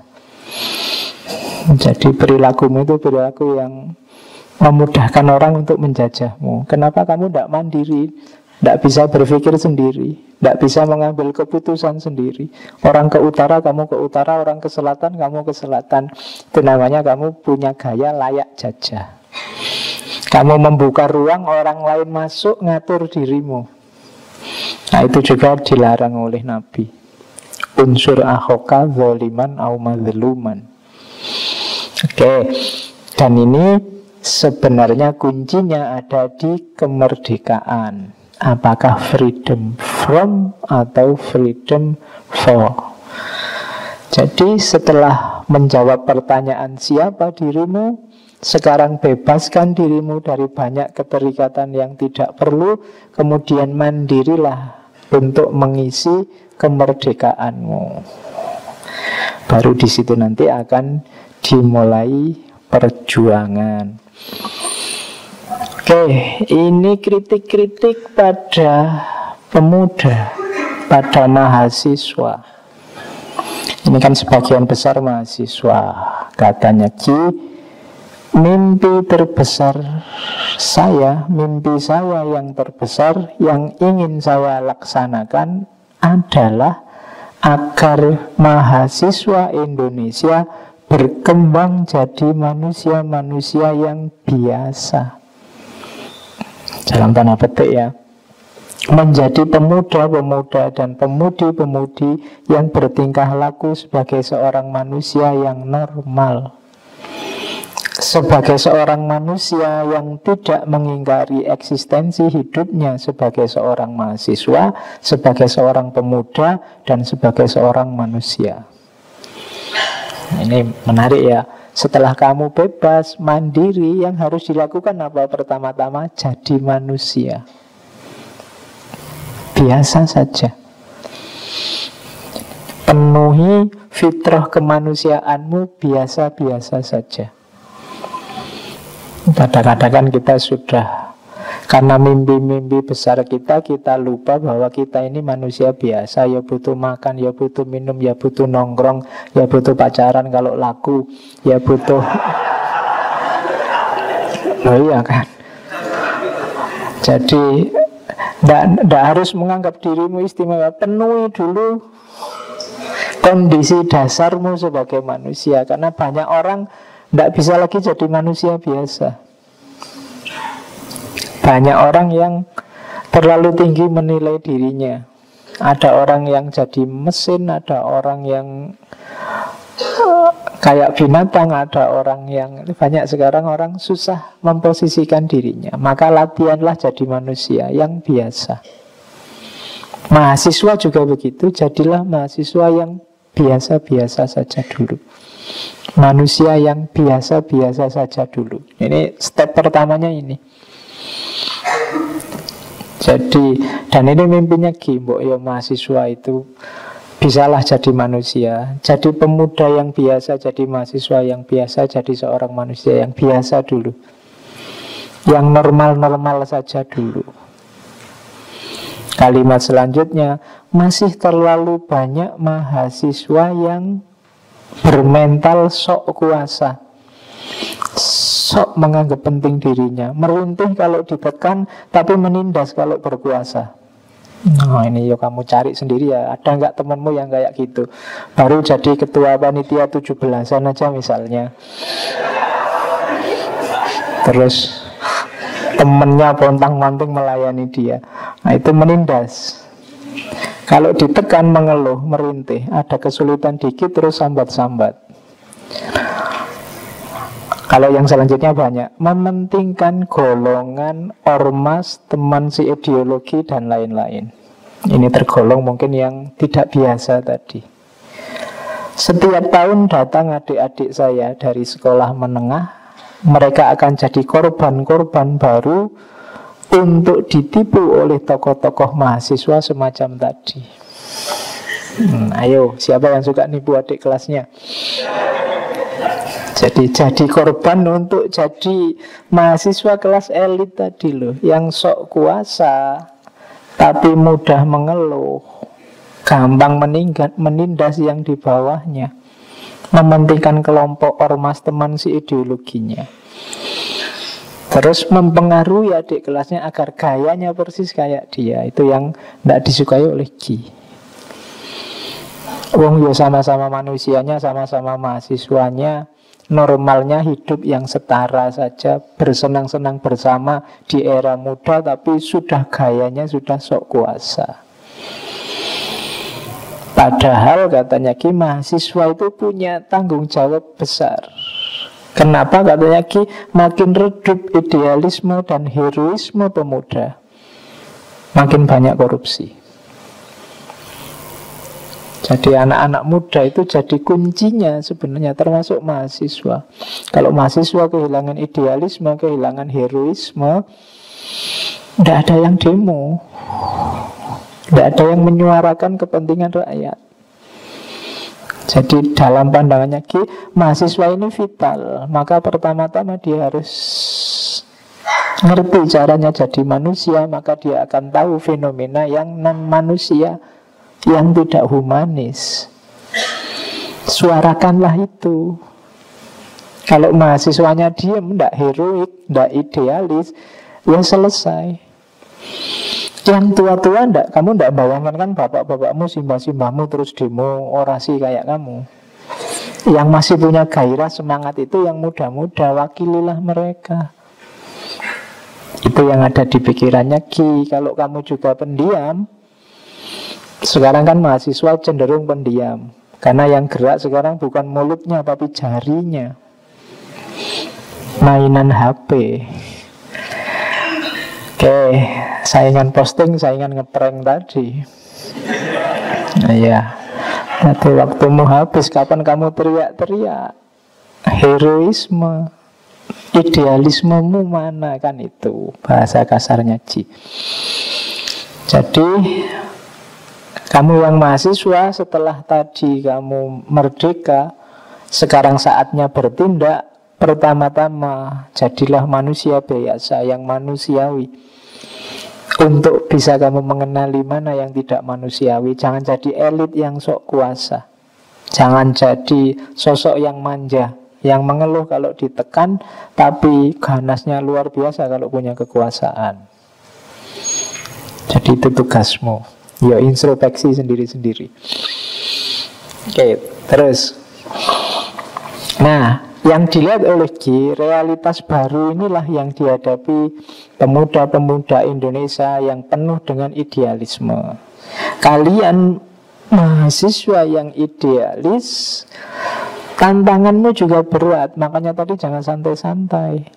Jadi perilakumu itu perilaku yang memudahkan orang untuk menjajahmu. Kenapa kamu tidak mandiri? Tidak bisa berpikir sendiri, tidak bisa mengambil keputusan sendiri. Orang ke utara, kamu ke utara. Orang ke selatan, kamu ke selatan. Itu namanya kamu punya gaya layak jajah. Kamu membuka ruang, orang lain masuk, ngatur dirimu. Nah, itu juga dilarang oleh Nabi. Unsur akhoka zoliman au mazluman. Oke, dan ini sebenarnya kuncinya ada di kemerdekaan. Apakah freedom from atau freedom for? Jadi setelah menjawab pertanyaan siapa dirimu, sekarang bebaskan dirimu dari banyak keterikatan yang tidak perlu, kemudian mandirilah untuk mengisi kemerdekaanmu. Baru di situ nanti akan dimulai perjuangan. Oke, ini kritik-kritik pada pemuda, pada mahasiswa. Ini kan sebagian besar mahasiswa. Katanya, mimpi terbesar saya, mimpi saya yang terbesar, yang ingin saya laksanakan adalah agar mahasiswa Indonesia berkembang jadi manusia-manusia yang biasa. Dalam tanda petik ya, menjadi pemuda-pemuda dan pemudi-pemudi yang bertingkah laku sebagai seorang manusia yang normal, sebagai seorang manusia yang tidak mengingkari eksistensi hidupnya sebagai seorang mahasiswa, sebagai seorang pemuda, dan sebagai seorang manusia. Ini menarik ya. Setelah kamu bebas, mandiri, yang harus dilakukan apa? Pertama-tama jadi manusia. biasa saja. Penuhi fitrah kemanusiaanmu biasa-biasa saja. Kadang-kadang kan kita sudah, karena mimpi-mimpi besar kita lupa bahwa kita ini manusia biasa. Ya butuh makan, ya butuh minum, ya butuh nongkrong, ya butuh pacaran kalau laku, ya butuh. Oh iya kan. Jadi tidak harus menganggap dirimu istimewa. Penuhi dulu kondisi dasarmu sebagai manusia. Karena banyak orang tidak bisa lagi jadi manusia biasa. Banyak orang yang terlalu tinggi menilai dirinya. Ada orang yang jadi mesin, ada orang yang kayak binatang, ada orang yang banyak sekarang orang susah memposisikan dirinya. Maka latihanlah jadi manusia yang biasa. Mahasiswa juga begitu, jadilah mahasiswa yang biasa-biasa saja dulu. Manusia yang biasa-biasa saja dulu. Ini step pertamanya ini. Jadi, dan ini mimpinya Mbok ya mahasiswa itu bisalah jadi manusia. Jadi pemuda yang biasa, jadi mahasiswa yang biasa, jadi seorang manusia yang biasa dulu. Yang normal-normal saja dulu. Kalimat selanjutnya, masih terlalu banyak mahasiswa yang bermental sok kuasa, sok menganggap penting dirinya, meruntih kalau ditekan, tapi menindas kalau berkuasa. Nah ini yuk kamu cari sendiri ya. Ada nggak temanmu yang kayak gitu? Baru jadi ketua panitia 17-an aja misalnya, terus temennya pontang-panting melayani dia. Nah itu menindas. Kalau ditekan mengeluh, merintih, ada kesulitan dikit terus sambat-sambat. Kalau yang selanjutnya banyak, mementingkan golongan, ormas, teman seideologi dan lain-lain. Ini tergolong mungkin yang tidak biasa tadi. Setiap tahun datang adik-adik saya dari sekolah menengah. Mereka akan jadi korban-korban baru untuk ditipu oleh tokoh-tokoh mahasiswa semacam tadi. Ayo, siapa yang suka nipu adik kelasnya? Jadi korban untuk jadi mahasiswa kelas elit tadi loh, yang sok kuasa tapi mudah mengeluh, gampang menindas yang di bawahnya, mementingkan kelompok ormas teman si ideologinya, terus mempengaruhi adik kelasnya agar gayanya persis kayak dia. Itu yang tidak disukai oleh Ki. Wong yo sama-sama manusianya, sama-sama mahasiswanya, normalnya hidup yang setara saja, bersenang-senang bersama di era muda, tapi sudah gayanya sudah sok kuasa. Padahal katanya Ki, mahasiswa itu punya tanggung jawab besar. Kenapa katanya Ki? Makin redup idealisme dan heroisme pemuda, makin banyak korupsi. Jadi anak-anak muda itu jadi kuncinya sebenarnya, termasuk mahasiswa. Kalau mahasiswa kehilangan idealisme, kehilangan heroisme, tidak ada yang demo, tidak ada yang menyuarakan kepentingan rakyat. Jadi dalam pandangannya Ki, mahasiswa ini vital. Maka pertama-tama dia harus ngerti caranya jadi manusia. Maka dia akan tahu fenomena yang non-manusia, yang tidak humanis. Suarakanlah itu. Kalau mahasiswanya diam, tidak heroik, tidak idealis, ya selesai. Yang tua-tua enggak, kamu enggak bayangkan kan bapak-bapakmu, simbah-simbahmu terus demo orasi kayak kamu. Yang masih punya gairah, semangat itu yang muda-muda, wakililah mereka. Itu yang ada di pikirannya Ki. Kalau kamu juga pendiam, sekarang kan mahasiswa cenderung pendiam, karena yang gerak sekarang bukan mulutnya tapi jarinya, mainan HP. Oke, saingan posting, saingan ngeprank tadi. Iya, nanti waktumu habis. Kapan kamu teriak-teriak? Heroisme, idealismemu mana? Kan itu bahasa kasarnya Ji. Jadi kamu yang mahasiswa, setelah tadi kamu merdeka, sekarang saatnya bertindak. Pertama-tama jadilah manusia biasa yang manusiawi, untuk bisa kamu mengenali mana yang tidak manusiawi. Jangan jadi elit yang sok kuasa, jangan jadi sosok yang manja, yang mengeluh kalau ditekan, tapi ganasnya luar biasa kalau punya kekuasaan. Jadi itu tugasmu. Ya, introspeksi sendiri-sendiri. Oke, terus. Nah, yang dilihat oleh G, realitas baru inilah yang dihadapi pemuda-pemuda Indonesia yang penuh dengan idealisme. Kalian mahasiswa yang idealis, tantanganmu juga berat. Makanya tadi jangan santai-santai.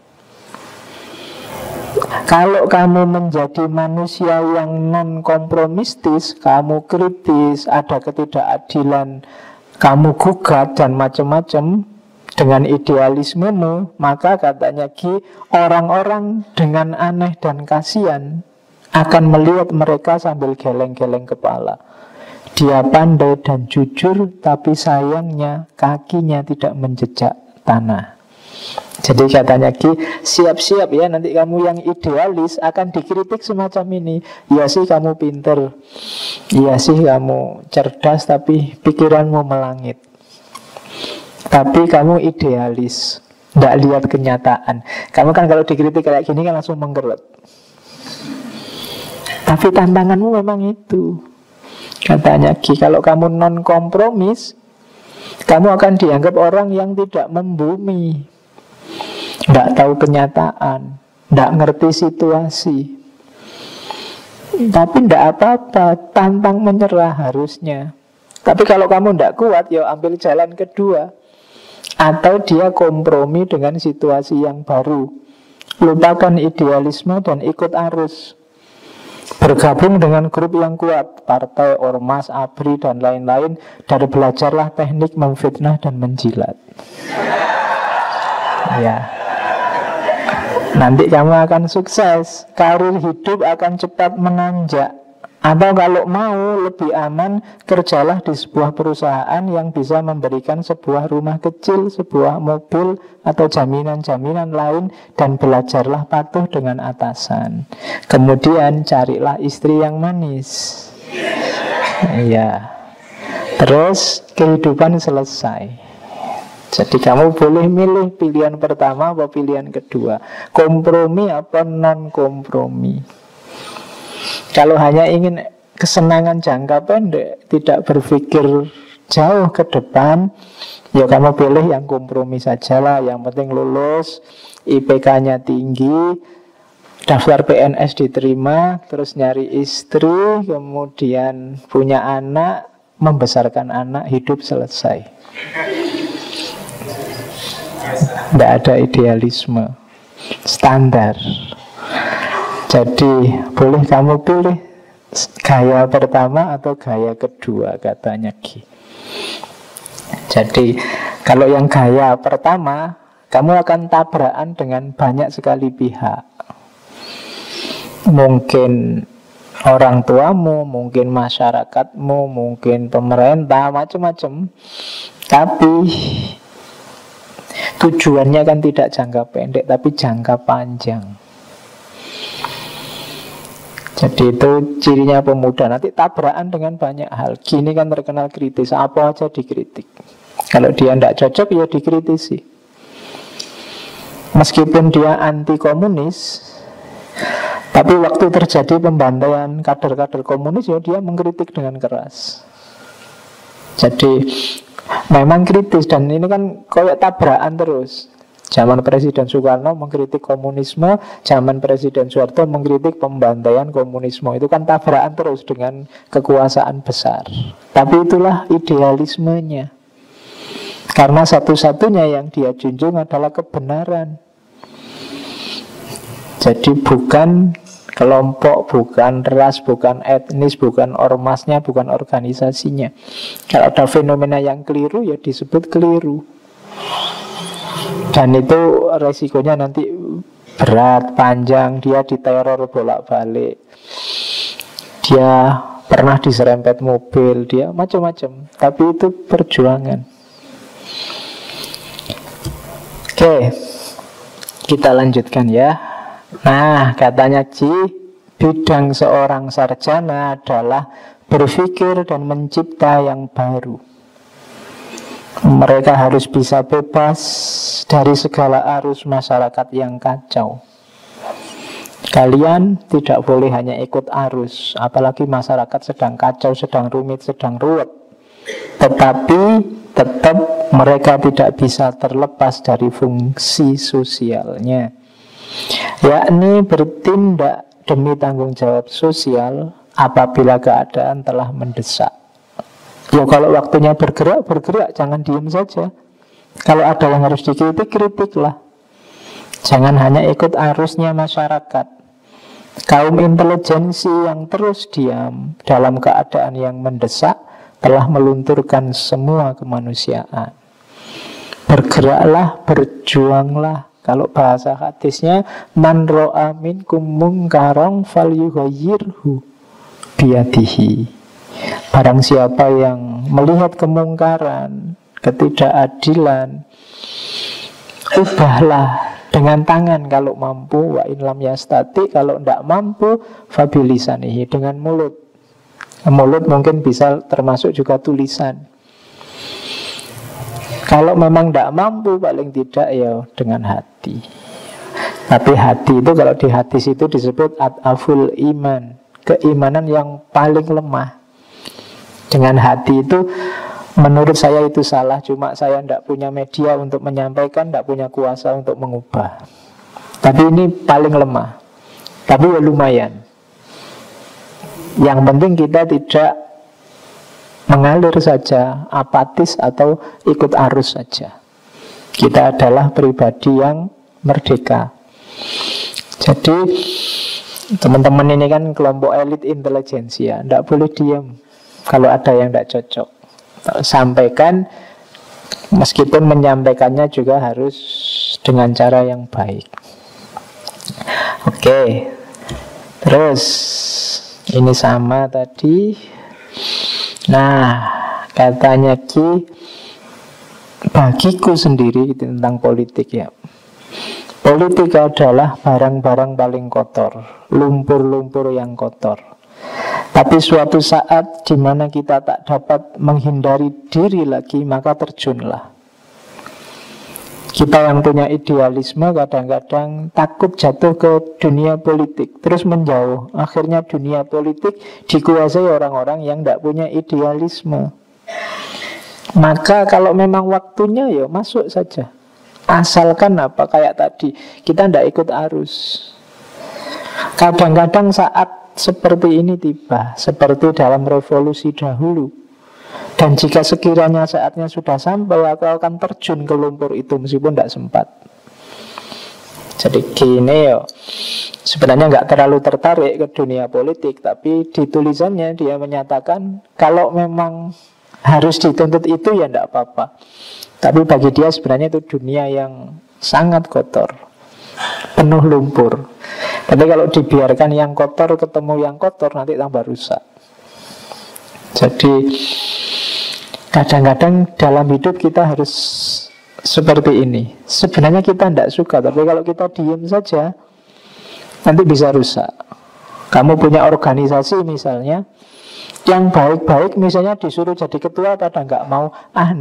Kalau kamu menjadi manusia yang non-kompromistis, kamu kritis, ada ketidakadilan, kamu gugat dan macam-macam dengan idealismemu, maka katanya Ki, orang-orang dengan aneh dan kasihan akan melihat mereka sambil geleng-geleng kepala. Dia pandai dan jujur, tapi sayangnya kakinya tidak menjejak tanah. Jadi katanya Ki, siap-siap ya, nanti kamu yang idealis akan dikritik semacam ini. Ya sih kamu pinter, ya sih kamu cerdas, tapi pikiranmu melangit. Tapi kamu idealis, tidak lihat kenyataan. Kamu kan kalau dikritik kayak gini kan langsung menggerut. Tapi tantanganmu memang itu. Katanya Ki, kalau kamu non-kompromis, kamu akan dianggap orang yang tidak membumi, tidak tahu kenyataan, tidak ngerti situasi. Tapi tidak apa-apa, tantang menyerah harusnya. Tapi kalau kamu tidak kuat, ya ambil jalan kedua. Atau dia kompromi dengan situasi yang baru. Lupakan idealisme dan ikut arus. Bergabung dengan grup yang kuat, partai, ormas, ABRI, dan lain-lain. Dan belajarlah teknik memfitnah dan menjilat. Ya, nanti kamu akan sukses. Karir hidup akan cepat menanjak. Atau kalau mau lebih aman, kerjalah di sebuah perusahaan yang bisa memberikan sebuah rumah kecil, sebuah mobil, atau jaminan-jaminan lain, dan belajarlah patuh dengan atasan. Kemudian carilah istri yang manis. Iya. Terus kehidupan selesai. Jadi kamu boleh milih pilihan pertama atau pilihan kedua, kompromi apa non-kompromi. Kalau hanya ingin kesenangan jangka pendek, tidak berpikir jauh ke depan, ya kamu pilih yang kompromi sajalah. Yang penting lulus, IPK-nya tinggi, daftar PNS diterima, terus nyari istri, kemudian punya anak, membesarkan anak, hidup selesai. Tidak ada idealisme standar. Jadi boleh kamu pilih gaya pertama atau gaya kedua, katanya Ki. Jadi kalau yang gaya pertama, kamu akan tabrakan dengan banyak sekali pihak. Mungkin orang tuamu, mungkin masyarakatmu, mungkin pemerintah, macam-macam. Tapi tujuannya kan tidak jangka pendek, tapi jangka panjang. Jadi itu cirinya pemuda. Nanti tabrakan dengan banyak hal. Gini kan terkenal kritis, apa aja dikritik. Kalau dia tidak cocok, ya dikritisi. Meskipun dia anti komunis, tapi waktu terjadi pembantaian kader-kader komunis, ya dia mengkritik dengan keras. Jadi memang kritis. Dan ini kan kayak tabrakan terus. Zaman Presiden Soekarno mengkritik komunisme, zaman Presiden Soeharto mengkritik pembantaian komunisme. Itu kan tabrakan terus dengan kekuasaan besar. Tapi itulah idealismenya. Karena satu-satunya yang dia junjung adalah kebenaran. Jadi bukan kelompok, bukan ras, bukan etnis, bukan ormasnya, bukan organisasinya. Kalau ada fenomena yang keliru, ya disebut keliru. Dan itu resikonya nanti berat, panjang, dia diteror bolak-balik. dia pernah diserempet mobil, dia macam-macam. Tapi itu perjuangan. Oke, kita lanjutkan ya. Nah, katanya Ci, bidang seorang sarjana adalah berpikir dan mencipta yang baru. Mereka harus bisa bebas dari segala arus masyarakat yang kacau. Kalian tidak boleh hanya ikut arus, apalagi masyarakat sedang kacau, sedang rumit, sedang ruwet. Tetapi tetap mereka tidak bisa terlepas dari fungsi sosialnya, yakni bertindak demi tanggung jawab sosial apabila keadaan telah mendesak. Ya kalau waktunya bergerak, bergerak, jangan diam saja. Kalau ada yang harus dikritik, kritiklah. Jangan hanya ikut arusnya masyarakat. Kaum intelijensi yang terus diam dalam keadaan yang mendesak telah melunturkan semua kemanusiaan. Bergeraklah, berjuanglah. Kalau bahasa hadisnya, man ro'a minkum mungkaron falyughayyirhu biyadihi. Barang siapa yang melihat kemungkaran, ketidakadilan, ubahlah dengan tangan kalau mampu, wa in lam yastati, kalau tidak mampu fabilisanihi, dengan mulut. Mulut mungkin bisa termasuk juga tulisan. Kalau memang tidak mampu, paling tidak ya dengan hati. Tapi hati itu kalau di hadis itu disebut ad'aful iman, keimanan yang paling lemah. Dengan hati itu menurut saya itu salah, cuma saya tidak punya media untuk menyampaikan, tidak punya kuasa untuk mengubah. Tapi ini paling lemah. Tapi ya lumayan. Yang penting kita tidak mengalir saja, apatis atau ikut arus saja. Kita adalah pribadi yang merdeka. Jadi teman-teman ini kan kelompok elit intelijensia, tidak boleh diam kalau ada yang tidak cocok. Sampaikan, meskipun menyampaikannya juga harus dengan cara yang baik. Oke, terus ini sama tadi. Nah, katanya Ki, bagiku sendiri tentang politik ya, politik adalah barang-barang paling kotor, lumpur-lumpur yang kotor. Tapi suatu saat di mana kita tak dapat menghindari diri lagi, maka terjunlah. Kita yang punya idealisme kadang-kadang takut jatuh ke dunia politik, terus menjauh. Akhirnya dunia politik dikuasai orang-orang yang tidak punya idealisme. Maka kalau memang waktunya ya masuk saja. Asalkan apa, kayak tadi, kita tidak ikut arus. Kadang-kadang saat seperti ini tiba, seperti dalam revolusi dahulu. Dan jika sekiranya saatnya sudah sampai, aku akan terjun ke lumpur itu meskipun tidak sempat. Jadi gini ya, sebenarnya nggak terlalu tertarik ke dunia politik, tapi di tulisannya dia menyatakan kalau memang harus dituntut itu ya tidak apa-apa. Tapi bagi dia sebenarnya itu dunia yang sangat kotor, penuh lumpur. Tapi kalau dibiarkan yang kotor ketemu yang kotor, nanti tambah rusak. Jadi kadang-kadang dalam hidup kita harus seperti ini. Sebenarnya kita tidak suka, tapi kalau kita diam saja, nanti bisa rusak. Kamu punya organisasi misalnya, yang baik-baik misalnya disuruh jadi ketua, pada nggak mau.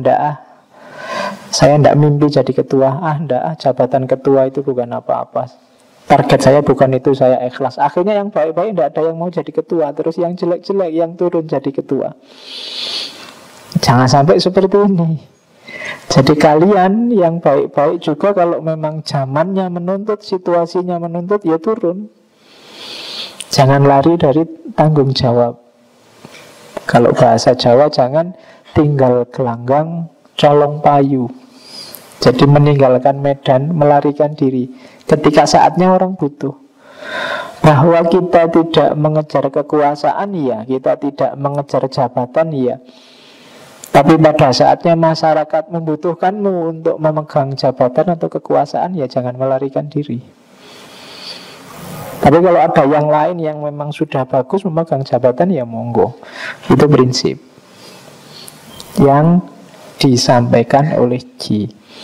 Saya tidak mimpi jadi ketua. Jabatan ketua itu bukan apa-apa. Target saya bukan itu, saya ikhlas. Akhirnya yang baik-baik tidak ada yang mau jadi ketua, terus yang jelek-jelek yang turun jadi ketua. Jangan sampai seperti ini. Jadi kalian yang baik-baik juga kalau memang zamannya menuntut, situasinya menuntut, ya turun. Jangan lari dari tanggung jawab. Kalau bahasa Jawa, jangan tinggal gelanggang colong payu. Jadi meninggalkan medan, melarikan diri ketika saatnya orang butuh. Bahwa kita tidak mengejar kekuasaan, iya. Kita tidak mengejar jabatan, iya. Tapi pada saatnya masyarakat membutuhkanmu untuk memegang jabatan atau kekuasaan, ya jangan melarikan diri. Tapi kalau ada yang lain yang memang sudah bagus memegang jabatan, ya monggo. Itu prinsip yang disampaikan oleh Ji.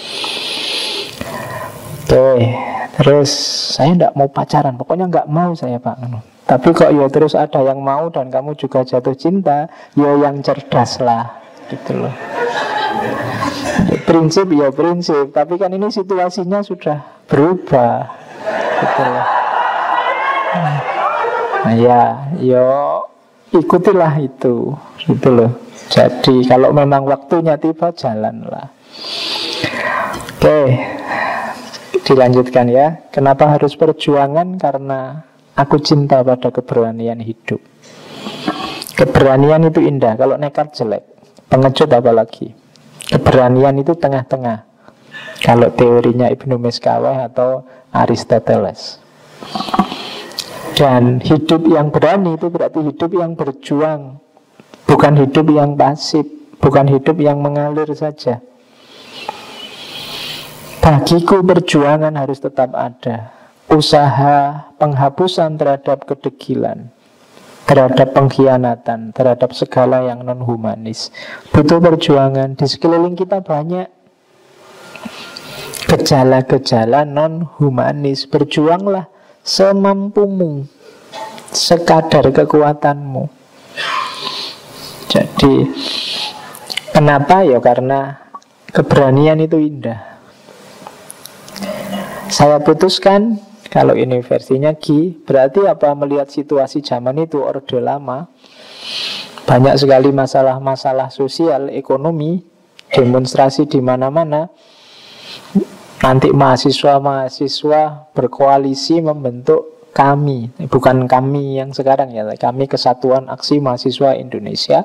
Oke, terus saya tidak mau pacaran, pokoknya nggak mau saya Pak. Tapi kok ya terus ada yang mau dan kamu juga jatuh cinta, ya yang cerdas lah, gitu loh. Prinsip ya prinsip, tapi kan ini situasinya sudah berubah, gitu loh. Nah ya, yo ikutilah itu, gitu loh. Jadi kalau memang waktunya tiba, jalanlah. Oke, dilanjutkan ya. Kenapa harus perjuangan? Karena aku cinta pada keberanian hidup. Keberanian itu indah. Kalau nekat jelek, pengecut apalagi. Keberanian itu tengah-tengah. Kalau teorinya Ibnu Miskaweh atau Aristoteles. Dan hidup yang berani itu berarti hidup yang berjuang, bukan hidup yang pasif, bukan hidup yang mengalir saja. Bagiku perjuangan harus tetap ada. Usaha penghapusan terhadap kedegilan, terhadap pengkhianatan, terhadap segala yang non-humanis, butuh perjuangan. Di sekeliling kita banyak gejala-gejala non-humanis. Berjuanglah semampumu, sekadar kekuatanmu. Jadi kenapa? Ya karena keberanian itu indah. Saya putuskan, kalau ini versinya Ki, berarti apa? Melihat situasi zaman itu, Orde Lama, banyak sekali masalah-masalah sosial, ekonomi, demonstrasi di mana-mana. Nanti mahasiswa-mahasiswa berkoalisi membentuk kami, bukan kami yang sekarang ya, kami Kesatuan Aksi Mahasiswa Indonesia.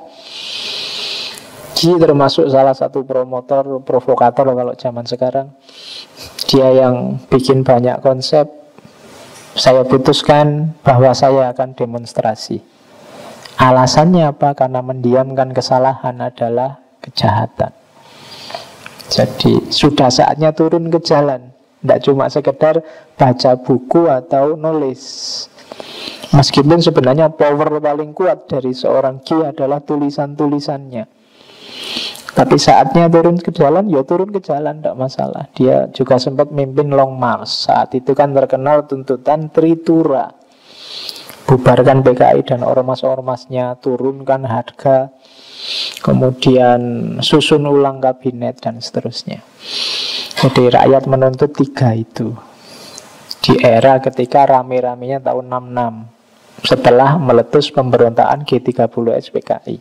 Ji termasuk salah satu promotor, provokator kalau zaman sekarang. Dia yang bikin banyak konsep. Saya putuskan bahwa saya akan demonstrasi. Alasannya apa? Karena mendiamkan kesalahan adalah kejahatan. Jadi sudah saatnya turun ke jalan. Tidak cuma sekedar baca buku atau nulis. Meskipun sebenarnya power paling kuat dari seorang Ki adalah tulisan-tulisannya. Tapi saatnya turun ke jalan, ya turun ke jalan, tidak masalah. Dia juga sempat mimpin Long March. Saat itu kan terkenal tuntutan Tritura. Bubarkan PKI dan ormas-ormasnya, turunkan harga, kemudian susun ulang kabinet dan seterusnya. Jadi rakyat menuntut 3 itu. Di era ketika rame-ramenya tahun 66, setelah meletus pemberontakan G30 SPKI.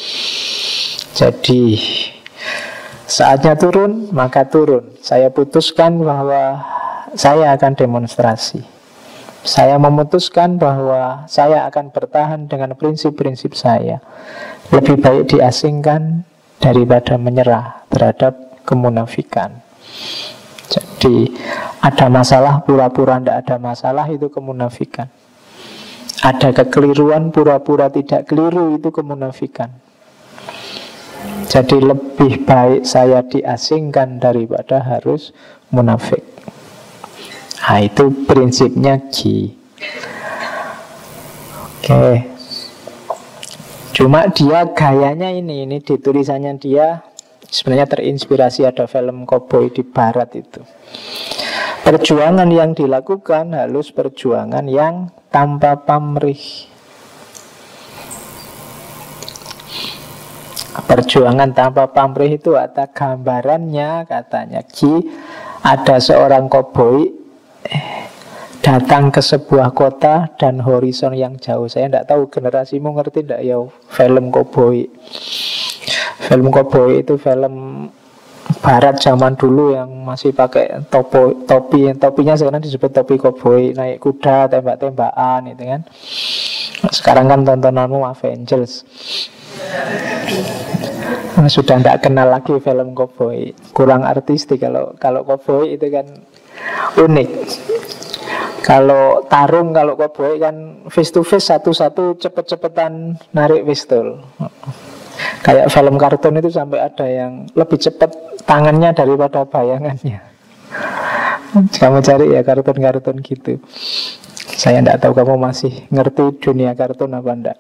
Jadi saatnya turun, maka turun. Saya putuskan bahwa saya akan demonstrasi. Saya memutuskan bahwa saya akan bertahan dengan prinsip-prinsip saya. Lebih baik diasingkan daripada menyerah terhadap kemunafikan. Jadi ada masalah, pura-pura tidak ada masalah, itu kemunafikan. Ada kekeliruan, pura-pura tidak keliru, itu kemunafikan. Jadi lebih baik saya diasingkan daripada harus munafik. Nah itu prinsipnya Ji. Oke. Cuma dia gayanya ini di tulisannya dia sebenarnya terinspirasi ada film Cowboy di Barat itu. Perjuangan yang dilakukan harus perjuangan yang tanpa pamrih. Perjuangan tanpa pamrih itu ada gambarannya, katanya Ki. Ada seorang koboi datang ke sebuah kota dan horizon yang jauh. Saya tidak tahu generasimu ngerti tidak ya film koboi. Film koboi itu film Barat zaman dulu yang masih pakai topi. Topinya sekarang disebut topi koboi, naik kuda, tembak-tembakan itu kan. Sekarang kan tontonanmu Avengers. Sudah tidak kenal lagi film koboi, kurang artistik. Kalau koboi itu kan unik. Kalau tarung, kalau koboi kan face to face, satu-satu cepet-cepetan narik pistol. Kayak film kartun itu sampai ada yang lebih cepat tangannya daripada bayangannya. Kamu cari ya kartun-kartun gitu. Saya tidak tahu kamu masih ngerti dunia kartun apa enggak.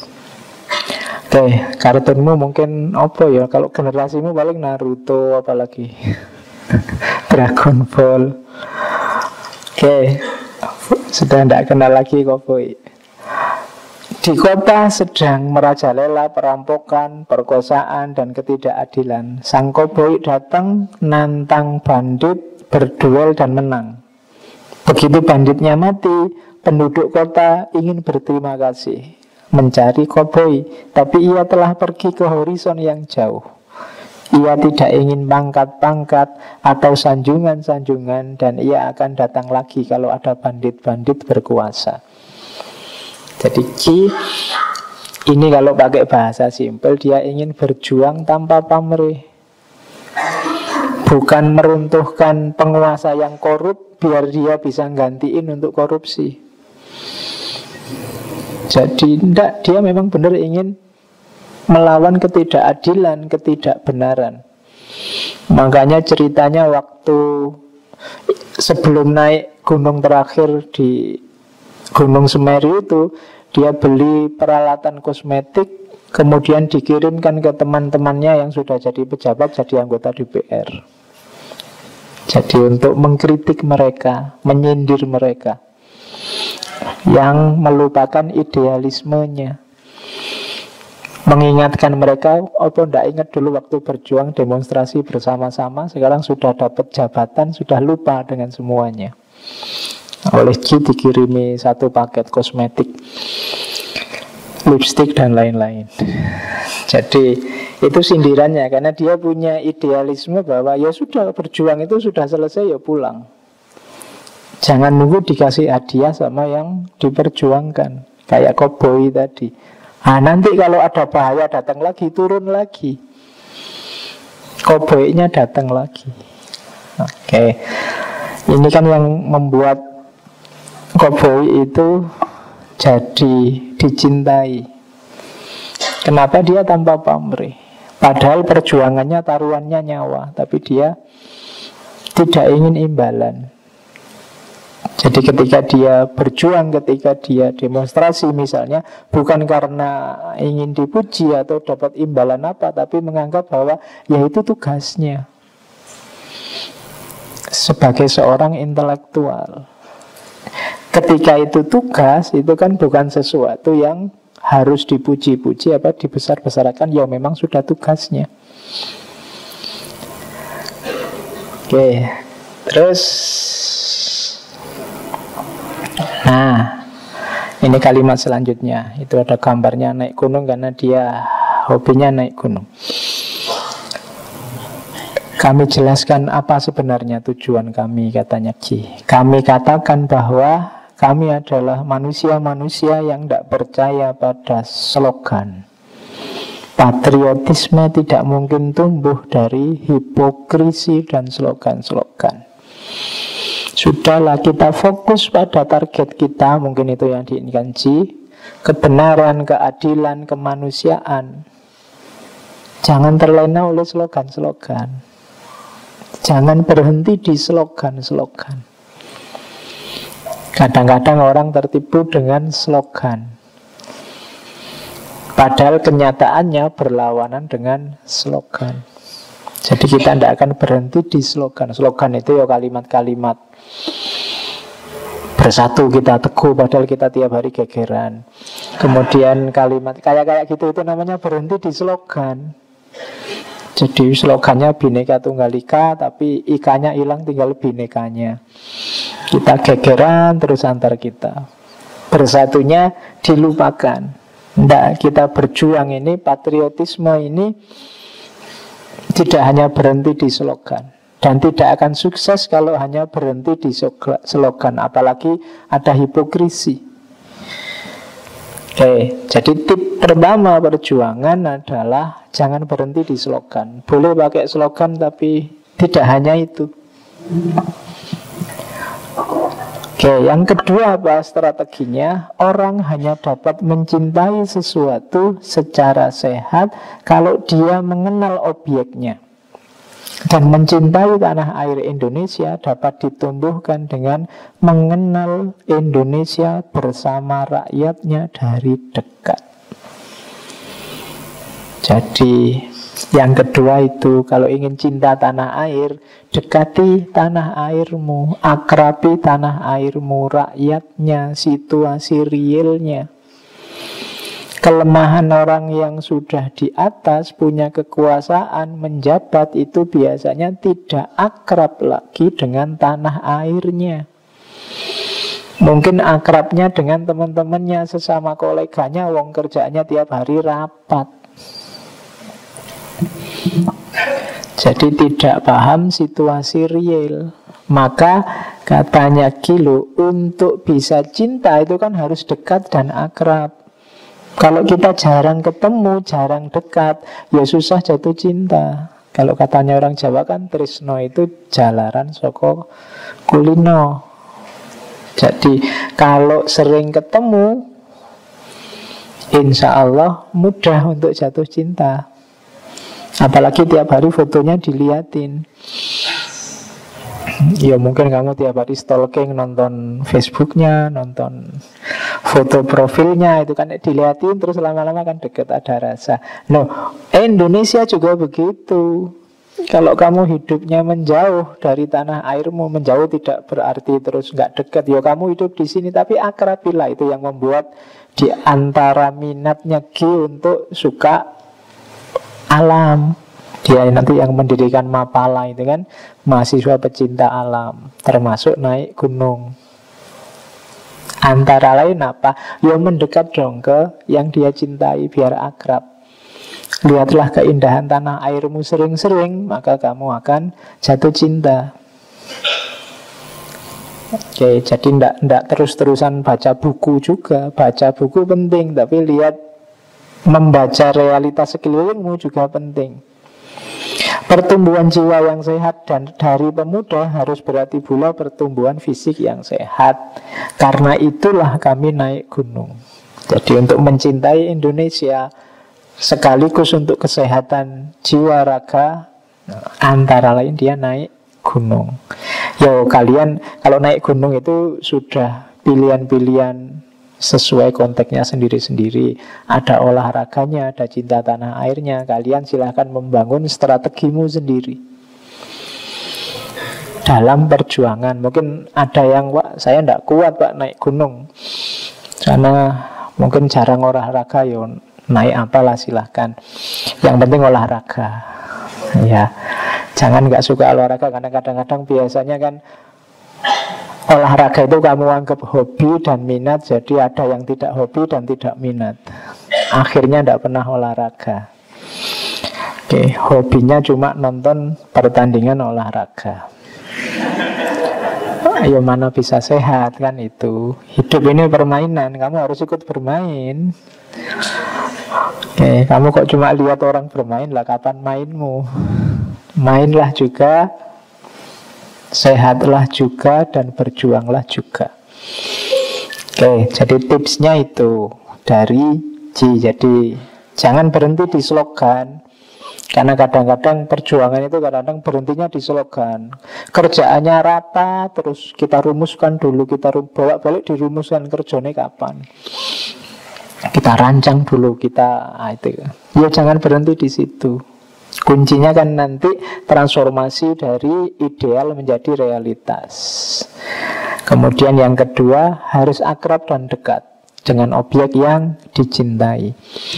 Oke, kartunmu mungkin apa ya? Kalau generasimu paling Naruto, apalagi Dragon Ball. Oke, sudah tidak kenal lagi koboi. Di kota sedang merajalela perampokan, perkosaan, dan ketidakadilan. Sang koboi datang, nantang bandit, berduel dan menang. Begitu banditnya mati, penduduk kota ingin berterima kasih, mencari koboi, tapi ia telah pergi ke horizon yang jauh. Ia tidak ingin pangkat-pangkat atau sanjungan-sanjungan, dan ia akan datang lagi kalau ada bandit-bandit berkuasa. Jadi Ki ini kalau pakai bahasa simpel, dia ingin berjuang tanpa pamrih, bukan meruntuhkan penguasa yang korup biar dia bisa gantiin untuk korupsi. Jadi tidak, dia memang benar ingin melawan ketidakadilan, ketidakbenaran. Makanya ceritanya waktu sebelum naik gunung terakhir di Gunung Semeru itu, dia beli peralatan kosmetik, kemudian dikirimkan ke teman-temannya yang sudah jadi pejabat, jadi anggota DPR. Jadi untuk mengkritik mereka, menyindir mereka yang melupakan idealismenya, mengingatkan mereka, apa ndak ingat dulu waktu berjuang demonstrasi bersama-sama, sekarang sudah dapat jabatan, sudah lupa dengan semuanya. Oleh Ji dikirimi satu paket kosmetik, lipstik dan lain-lain. Jadi itu sindirannya, karena dia punya idealisme bahwa ya sudah, berjuang itu sudah selesai, ya pulang. Jangan nunggu dikasih hadiah sama yang diperjuangkan, kayak koboi tadi. Nanti kalau ada bahaya datang lagi, turun lagi, koboinya datang lagi. Oke. Ini kan yang membuat koboi itu jadi dicintai. Kenapa dia tanpa pamrih? Padahal perjuangannya, taruhannya nyawa, tapi dia tidak ingin imbalan. Jadi ketika dia berjuang, ketika dia demonstrasi misalnya, bukan karena ingin dipuji atau dapat imbalan apa, tapi menganggap bahwa ya itu tugasnya sebagai seorang intelektual. Ketika itu tugas, itu kan bukan sesuatu yang harus dipuji-puji apa dibesar-besarkan, ya memang sudah tugasnya. Oke, terus ini kalimat selanjutnya. Itu ada gambarnya naik gunung karena dia hobinya naik gunung. Kami jelaskan apa sebenarnya tujuan kami, katanya Ji. Kami katakan bahwa kami adalah manusia-manusia yang tidak percaya pada slogan. Patriotisme tidak mungkin tumbuh dari hipokrisi dan slogan-slogan. Sudahlah, kita fokus pada target kita, mungkin itu yang diinginkan Ji, kebenaran, keadilan, kemanusiaan. Jangan terlena oleh slogan-slogan. Jangan berhenti di slogan-slogan. Kadang-kadang orang tertipu dengan slogan, padahal kenyataannya berlawanan dengan slogan. Jadi kita tidak akan berhenti di slogan. Slogan itu ya kalimat-kalimat bersatu kita teguh, padahal kita tiap hari gegeran. Kemudian kalimat kayak gitu, itu namanya berhenti di slogan. Jadi slogannya Bhinneka Tunggal Ika, tapi ikanya hilang, tinggal binekanya. Kita gegeran terus antar kita, bersatunya dilupakan. Tidak, kita berjuang ini, patriotisme ini tidak hanya berhenti di slogan, dan tidak akan sukses kalau hanya berhenti di slogan, apalagi ada hipokrisi. Oke, jadi tip pertama perjuangan adalah jangan berhenti di slogan. Boleh pakai slogan, tapi tidak hanya itu. Oke, yang kedua apa strateginya? Orang hanya dapat mencintai sesuatu secara sehat kalau dia mengenal objeknya. Dan mencintai tanah air Indonesia dapat ditumbuhkan dengan mengenal Indonesia bersama rakyatnya dari dekat. Jadi yang kedua itu, kalau ingin cinta tanah air, dekati tanah airmu, akrabi tanah airmu, rakyatnya, situasi realnya. Kelemahan orang yang sudah di atas, punya kekuasaan, menjabat, itu biasanya tidak akrab lagi dengan tanah airnya. Mungkin akrabnya dengan teman-temannya, sesama koleganya, wong kerjanya tiap hari rapat. Jadi tidak paham situasi real. Maka katanya Gilo, untuk bisa cinta itu kan harus dekat dan akrab. Kalau kita jarang ketemu, jarang dekat, ya susah jatuh cinta. Kalau katanya orang Jawa kan tresno itu jalaran saka kulino. Jadi kalau sering ketemu, insya Allah mudah untuk jatuh cinta. Apalagi tiap hari fotonya diliatin. Ya mungkin kamu tiap hari stalking, nonton Facebooknya, nonton foto profilnya, itu kan dilihatin terus lama-lama kan deket, ada rasa. Loh, Indonesia juga begitu. Kalau kamu hidupnya menjauh dari tanah airmu, menjauh tidak berarti terus nggak dekat. Ya kamu hidup di sini tapi akrabilah, itu yang membuat di antara minatnya G untuk suka alam. Dia nanti yang mendirikan Mapala itu kan mahasiswa pecinta alam, termasuk naik gunung. Antara lain apa? Ya mendekat dong ke yang dia cintai biar akrab. Lihatlah keindahan tanah airmu sering-sering, maka kamu akan jatuh cinta. Oke, jadi ndak terus-terusan baca buku juga. Baca buku penting, tapi lihat, membaca realitas sekelilingmu juga penting. Pertumbuhan jiwa yang sehat dan dari pemuda harus berarti pula pertumbuhan fisik yang sehat. Karena itulah kami naik gunung. Jadi untuk mencintai Indonesia sekaligus untuk kesehatan jiwa raga, antara lain dia naik gunung. Yo, kalian kalau naik gunung itu sudah pilihan-pilihan sesuai konteksnya sendiri-sendiri. Ada olahraganya, ada cinta tanah airnya. Kalian silahkan membangun strategimu sendiri dalam perjuangan. Mungkin ada yang, Pak, saya tidak kuat Pak naik gunung, karena mungkin jarang olahraga. Ya naik apalah silahkan. Yang penting olahraga. Ya, jangan nggak suka olahraga, karena kadang-kadang biasanya kan olahraga itu kamu anggap hobi dan minat, jadi ada yang tidak hobi dan tidak minat. Akhirnya tidak pernah olahraga. Oke, hobinya cuma nonton pertandingan olahraga. Ayo mana bisa sehat kan itu. Hidup ini permainan, kamu harus ikut bermain. Oke, kamu kok cuma lihat orang bermain, lah kapan mainmu? Mainlah juga, sehatlah juga, dan berjuanglah juga. Oke, jadi tipsnya itu dari G. Jadi jangan berhenti di slogan, karena kadang-kadang perjuangan itu kadang-kadang berhentinya di slogan. Kerjaannya rata, terus kita rumuskan dulu, kita bolak-balik dirumuskan kerjanya kapan. Kita rancang dulu, itu. Ya jangan berhenti di situ. Kuncinya kan nanti transformasi dari ideal menjadi realitas. Kemudian yang kedua, harus akrab dan dekat dengan objek yang dicintai.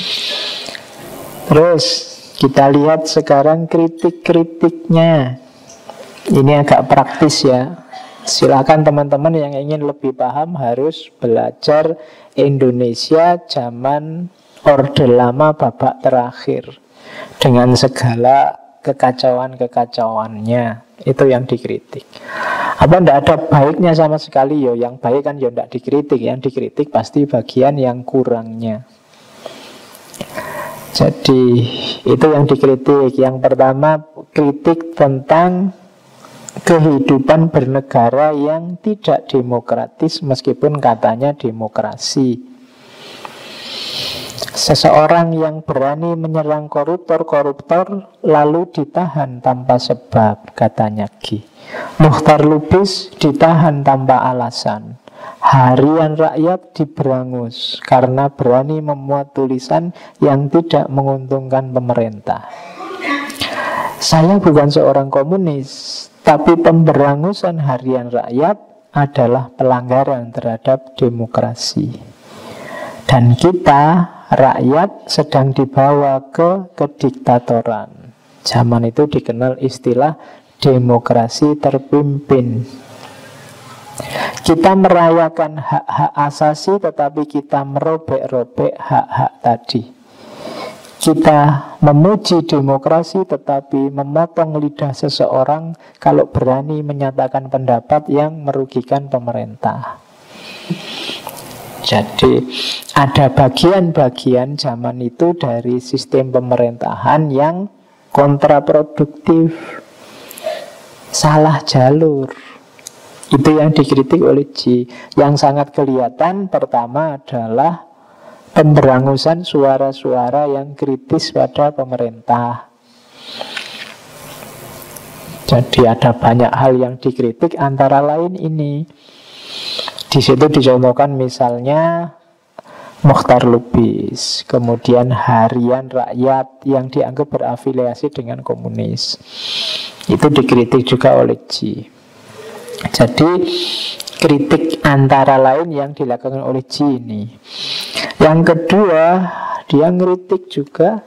Terus kita lihat sekarang kritik-kritiknya. Ini agak praktis ya. Silakan teman-teman yang ingin lebih paham harus belajar Indonesia zaman Orde Lama babak terakhir, dengan segala kekacauan-kekacauannya. Itu yang dikritik. Apa tidak ada baiknya sama sekali? Yo, yang baik kan yo tidak dikritik. Yang dikritik pasti bagian yang kurangnya. Jadi itu yang dikritik. Yang pertama, kritik tentang kehidupan bernegara yang tidak demokratis meskipun katanya demokrasi. Seseorang yang berani menyerang koruptor lalu ditahan tanpa sebab, katanya Ki. Muchtar Lubis ditahan tanpa alasan. Harian Rakyat diberangus karena berani memuat tulisan yang tidak menguntungkan pemerintah. Saya bukan seorang komunis, tapi pemberangusan Harian Rakyat adalah pelanggaran terhadap demokrasi. Dan kita, rakyat, sedang dibawa ke kediktatoran. Zaman itu dikenal istilah demokrasi terpimpin. Kita merayakan hak-hak asasi, tetapi kita merobek-robek hak-hak tadi. Kita memuji demokrasi, tetapi memotong lidah seseorang kalau berani menyatakan pendapat yang merugikan pemerintah. Jadi ada bagian-bagian zaman itu dari sistem pemerintahan yang kontraproduktif, salah jalur. Itu yang dikritik oleh Ji. Yang sangat kelihatan pertama adalah pemberangusan suara-suara yang kritis pada pemerintah. Jadi ada banyak hal yang dikritik, antara lain ini. Di situ dicontohkan misalnya Muchtar Lubis, kemudian Harian Rakyat yang dianggap berafiliasi dengan komunis. Itu dikritik juga oleh Ji. Jadi kritik antara lain yang dilakukan oleh Ji ini. Yang kedua, dia ngeritik juga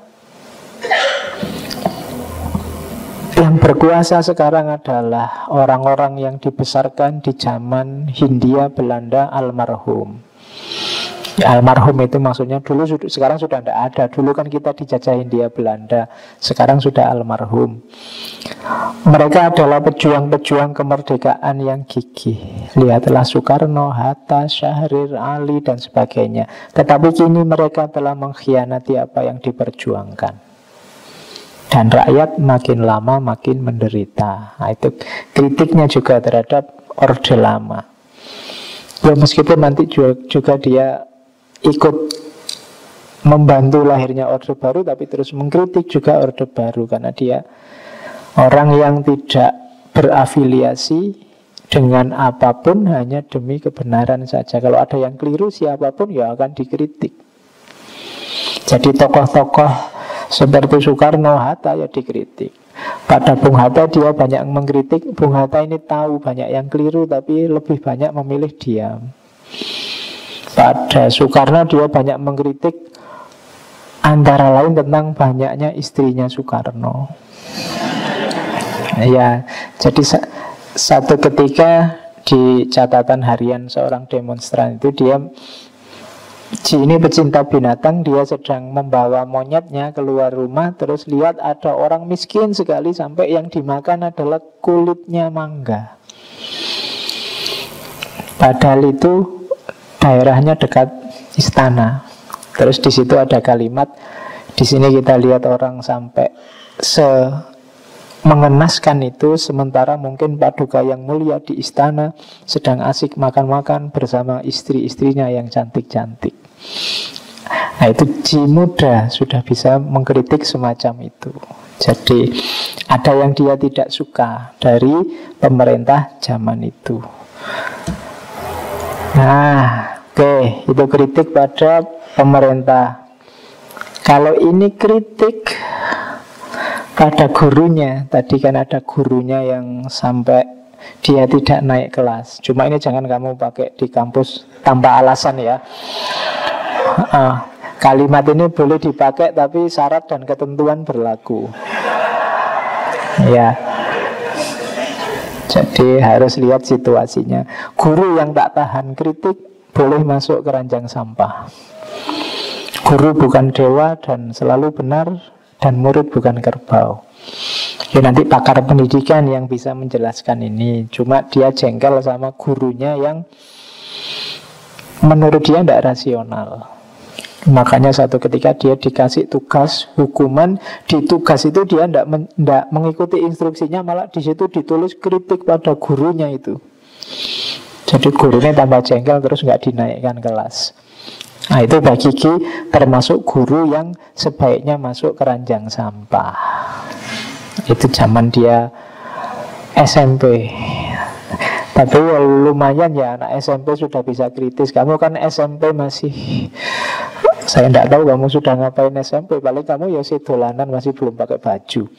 yang berkuasa sekarang adalah orang-orang yang dibesarkan di zaman Hindia Belanda almarhum. Almarhum itu maksudnya dulu, sekarang sudah tidak ada. Dulu kan kita dijajah Hindia Belanda, sekarang sudah almarhum. Mereka adalah pejuang-pejuang kemerdekaan yang gigih. Lihatlah Soekarno, Hatta, Syahrir, Ali, dan sebagainya. Tetapi kini mereka telah mengkhianati apa yang diperjuangkan. Dan rakyat makin lama makin menderita. Nah, itu kritiknya juga terhadap Orde Lama. Ya, meskipun nanti juga dia ikut membantu lahirnya Orde Baru, tapi terus mengkritik juga Orde Baru, karena dia orang yang tidak berafiliasi dengan apapun hanya demi kebenaran saja. Kalau ada yang keliru, siapapun ya akan dikritik. Jadi tokoh-tokoh seperti Soekarno, Hatta ya dikritik. Pada Bung Hatta dia banyak mengkritik. Bung Hatta ini tahu banyak yang keliru, tapi lebih banyak memilih diam. Pada Soekarno dia banyak mengkritik, antara lain tentang banyaknya istrinya Soekarno. Ya, jadi satu ketika di catatan harian seorang demonstran itu dia, Ji ini pecinta binatang, dia sedang membawa monyetnya keluar rumah, terus lihat ada orang miskin sekali sampai yang dimakan adalah kulitnya mangga. Padahal itu daerahnya dekat istana. Terus di situ ada kalimat, di sini kita lihat orang sampai mengenaskan itu, sementara mungkin Paduka yang mulia di istana sedang asik makan-makan bersama istri-istrinya yang cantik-cantik. Nah, itu Ji muda sudah bisa mengkritik semacam itu. Jadi ada yang dia tidak suka dari pemerintah zaman itu. Nah, oke, itu kritik pada pemerintah. Kalau ini kritik pada gurunya, tadi kan ada gurunya yang sampai dia tidak naik kelas. Cuma ini jangan kamu pakai di kampus tanpa alasan ya. Kalimat ini boleh dipakai, tapi syarat dan ketentuan berlaku. Ya. Jadi harus lihat situasinya. Guru yang tak tahan kritik boleh masuk ke ranjang sampah. Guru bukan dewa dan selalu benar, dan murid bukan kerbau. Ya, nanti pakar pendidikan yang bisa menjelaskan ini. Cuma dia jengkel sama gurunya yang menurut dia tidak rasional. Makanya satu ketika dia dikasih tugas hukuman, di tugas itu dia tidak mengikuti instruksinya, malah di situ ditulis kritik pada gurunya itu. Jadi gurunya tambah jengkel, terus nggak dinaikkan kelas. Nah itu bagi Ki termasuk guru yang sebaiknya masuk keranjang sampah. Itu zaman dia SMP. Tapi ya lumayan ya, anak SMP sudah bisa kritis. Kamu kan SMP masih, saya tidak tahu kamu sudah ngapain SMP. Paling kamu ya si dolanan, masih belum pakai baju.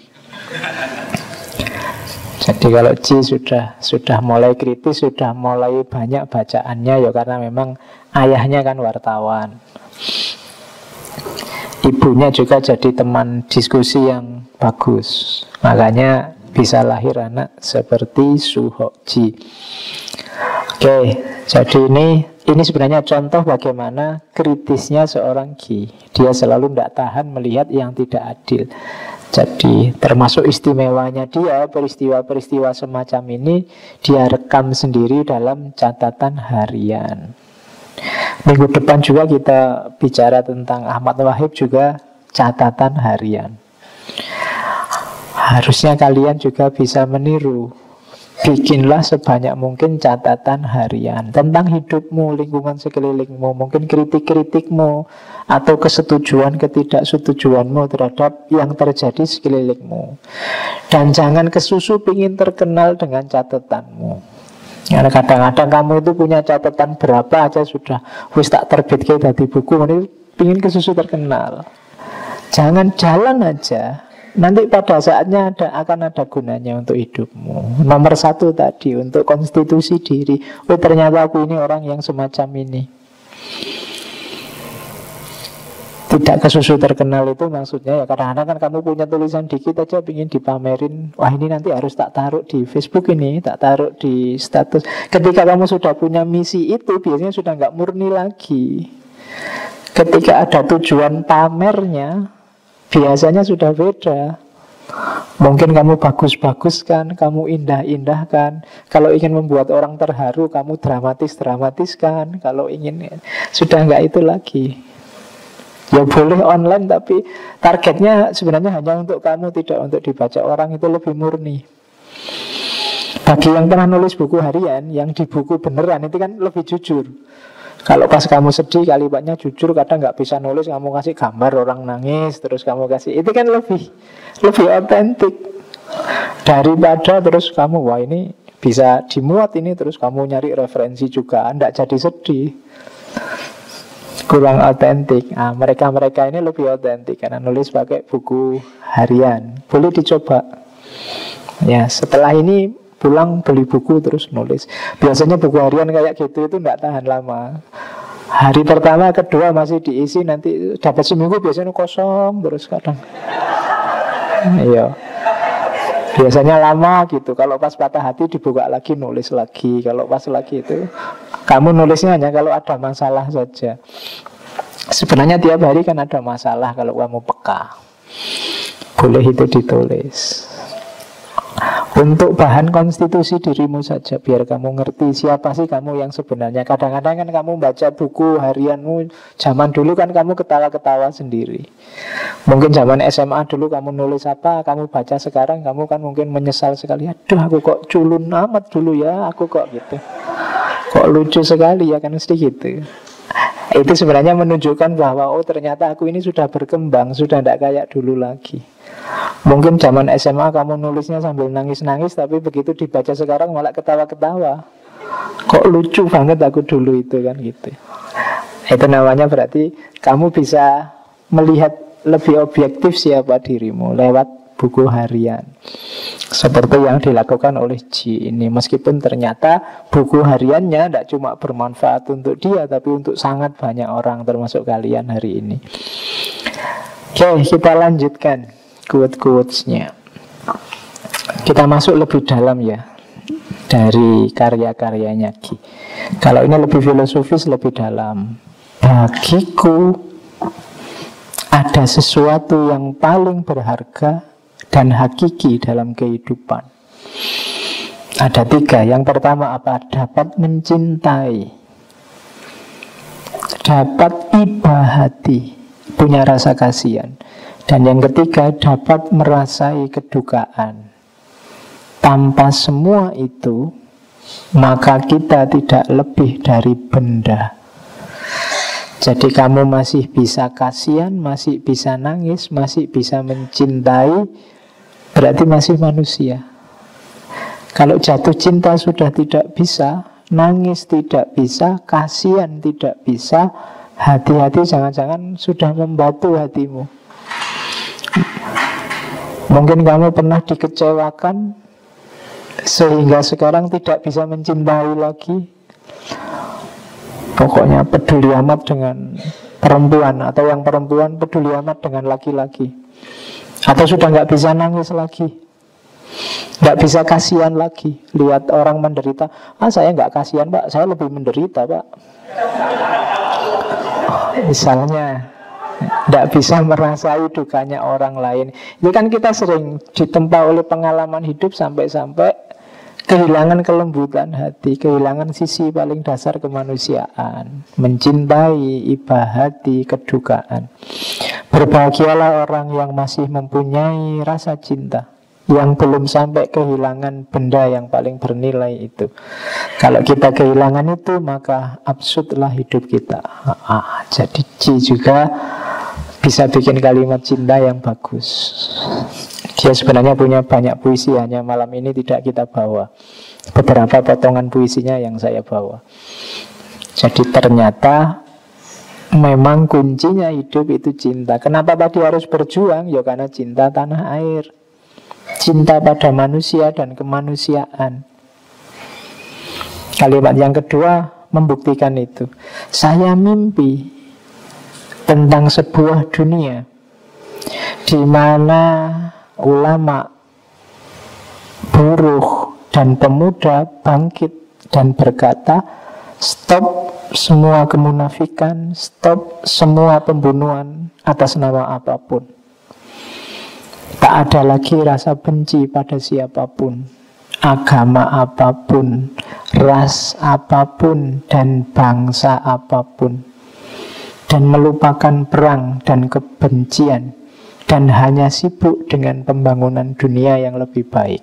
Jadi kalau Ji sudah mulai kritis, sudah mulai banyak bacaannya ya karena memang ayahnya kan wartawan. Ibunya juga jadi teman diskusi yang bagus. Makanya bisa lahir anak seperti Suhoji. Oke, jadi ini sebenarnya contoh bagaimana kritisnya seorang Ki. Dia selalu tidak tahan melihat yang tidak adil. Jadi termasuk istimewanya dia, peristiwa-peristiwa semacam ini dia rekam sendiri dalam catatan harian. Minggu depan juga kita bicara tentang Ahmad Wahib, juga catatan harian. Harusnya kalian juga bisa meniru. Bikinlah sebanyak mungkin catatan harian tentang hidupmu, lingkungan sekelilingmu, mungkin kritik-kritikmu atau kesetujuan ketidaksetujuanmu terhadap yang terjadi sekelilingmu. Dan jangan kesusu pingin terkenal dengan catatanmu. Karena kadang-kadang kamu itu punya catatan berapa aja sudah wis tak terbitke dari buku, ini pingin kesusu terkenal. Jangan, jalan aja. Nanti pada saatnya akan ada gunanya untuk hidupmu. Nomor satu tadi, untuk konstitusi diri. Oh ternyata aku ini orang yang semacam ini. Tidak kesusu terkenal itu maksudnya ya kadang-kadang kan kamu punya tulisan dikit aja ingin dipamerin. Wah ini nanti harus tak taruh di Facebook ini, tak taruh di status. Ketika kamu sudah punya misi itu, biasanya sudah nggak murni lagi. Ketika ada tujuan pamernya, biasanya sudah beda. Mungkin kamu bagus-baguskan, kamu indah-indahkan. Kalau ingin membuat orang terharu, kamu dramatis-dramatiskan. Kalau ingin, sudah nggak itu lagi. Ya boleh online, tapi targetnya sebenarnya hanya untuk kamu, tidak untuk dibaca orang. Itu lebih murni. Bagi yang pernah nulis buku harian, yang di buku beneran itu kan lebih jujur. Kalau pas kamu sedih, kalimatnya jujur, kadang nggak bisa nulis, kamu kasih gambar orang nangis, terus kamu kasih, itu kan lebih otentik daripada terus kamu, wah ini bisa dimuat ini, terus kamu nyari referensi juga, nggak jadi sedih, kurang otentik. Nah, mereka ini lebih otentik karena nulis pakai buku harian. Boleh dicoba. Ya, setelah ini pulang beli buku terus nulis. Biasanya buku harian kayak gitu itu nggak tahan lama. Hari pertama, kedua masih diisi, nanti dapat seminggu biasanya kosong terus kadang. Iya. Biasanya lama gitu. Kalau pas patah hati dibuka lagi, nulis lagi. Kalau pas lagi itu kamu nulisnya hanya kalau ada masalah saja. Sebenarnya tiap hari kan ada masalah kalau kamu peka. Boleh itu ditulis. Untuk bahan konstitusi dirimu saja, biar kamu ngerti siapa sih kamu yang sebenarnya. Kadang-kadang kan kamu baca buku harianmu zaman dulu kan kamu ketawa-ketawa sendiri. Mungkin zaman SMA dulu kamu nulis apa, kamu baca sekarang kamu kan mungkin menyesal sekali. Aduh aku kok culun amat dulu ya, aku kok gitu. Kok lucu sekali ya, kan mesti gitu. Itu sebenarnya menunjukkan bahwa oh ternyata aku ini sudah berkembang, sudah tidak kayak dulu lagi. Mungkin zaman SMA kamu nulisnya sambil nangis-nangis, tapi begitu dibaca sekarang malah ketawa-ketawa. Kok lucu banget aku dulu itu kan gitu. Itu namanya berarti kamu bisa melihat lebih objektif siapa dirimu lewat buku harian. Seperti yang dilakukan oleh Ji ini. Meskipun ternyata buku hariannya tidak cuma bermanfaat untuk dia, tapi untuk sangat banyak orang, termasuk kalian hari ini. Oke, kita lanjutkan quote-quotesnya. Kita masuk lebih dalam ya dari karya-karyanya Ki. Kalau ini lebih filosofis, lebih dalam. Bagiku ada sesuatu yang paling berharga dan hakiki dalam kehidupan. Ada 3. Yang pertama apa? Dapat mencintai, dapat iba hati, punya rasa kasihan. Dan yang ketiga, dapat merasai kedukaan. Tanpa semua itu, maka kita tidak lebih dari benda. Jadi kamu masih bisa kasihan, masih bisa nangis, masih bisa mencintai, berarti masih manusia. Kalau jatuh cinta sudah tidak bisa, nangis tidak bisa, kasihan tidak bisa, hati-hati jangan-jangan sudah membatu hatimu. Mungkin kamu pernah dikecewakan sehingga sekarang tidak bisa mencintai lagi. Pokoknya peduli amat dengan perempuan, atau yang perempuan peduli amat dengan laki-laki. Atau sudah nggak bisa nangis lagi, nggak bisa kasihan lagi. Lihat orang menderita, saya nggak kasihan pak, saya lebih menderita pak. Misalnya, nggak bisa merasai dukanya orang lain. Itu kan kita sering ditempa oleh pengalaman hidup sampai-sampai kehilangan kelembutan hati, kehilangan sisi paling dasar kemanusiaan, mencintai, iba hati, kedukaan. Berbahagialah orang yang masih mempunyai rasa cinta, yang belum sampai kehilangan benda yang paling bernilai itu. Kalau kita kehilangan itu, maka absurdlah hidup kita. Jadi Ji juga bisa bikin kalimat cinta yang bagus. Dia sebenarnya punya banyak puisi, hanya malam ini tidak kita bawa. Beberapa potongan puisinya yang saya bawa. Jadi ternyata memang kuncinya hidup itu cinta. Kenapa tadi harus berjuang? Ya karena cinta tanah air, cinta pada manusia dan kemanusiaan. Kalimat yang kedua membuktikan itu. Saya mimpi tentang sebuah dunia di mana ulama, buruh, dan pemuda bangkit dan berkata, stop semua kemunafikan, stop semua pembunuhan atas nama apapun. Tak ada lagi rasa benci pada siapapun, agama apapun, ras apapun, dan bangsa apapun, dan melupakan perang dan kebencian, dan hanya sibuk dengan pembangunan dunia yang lebih baik.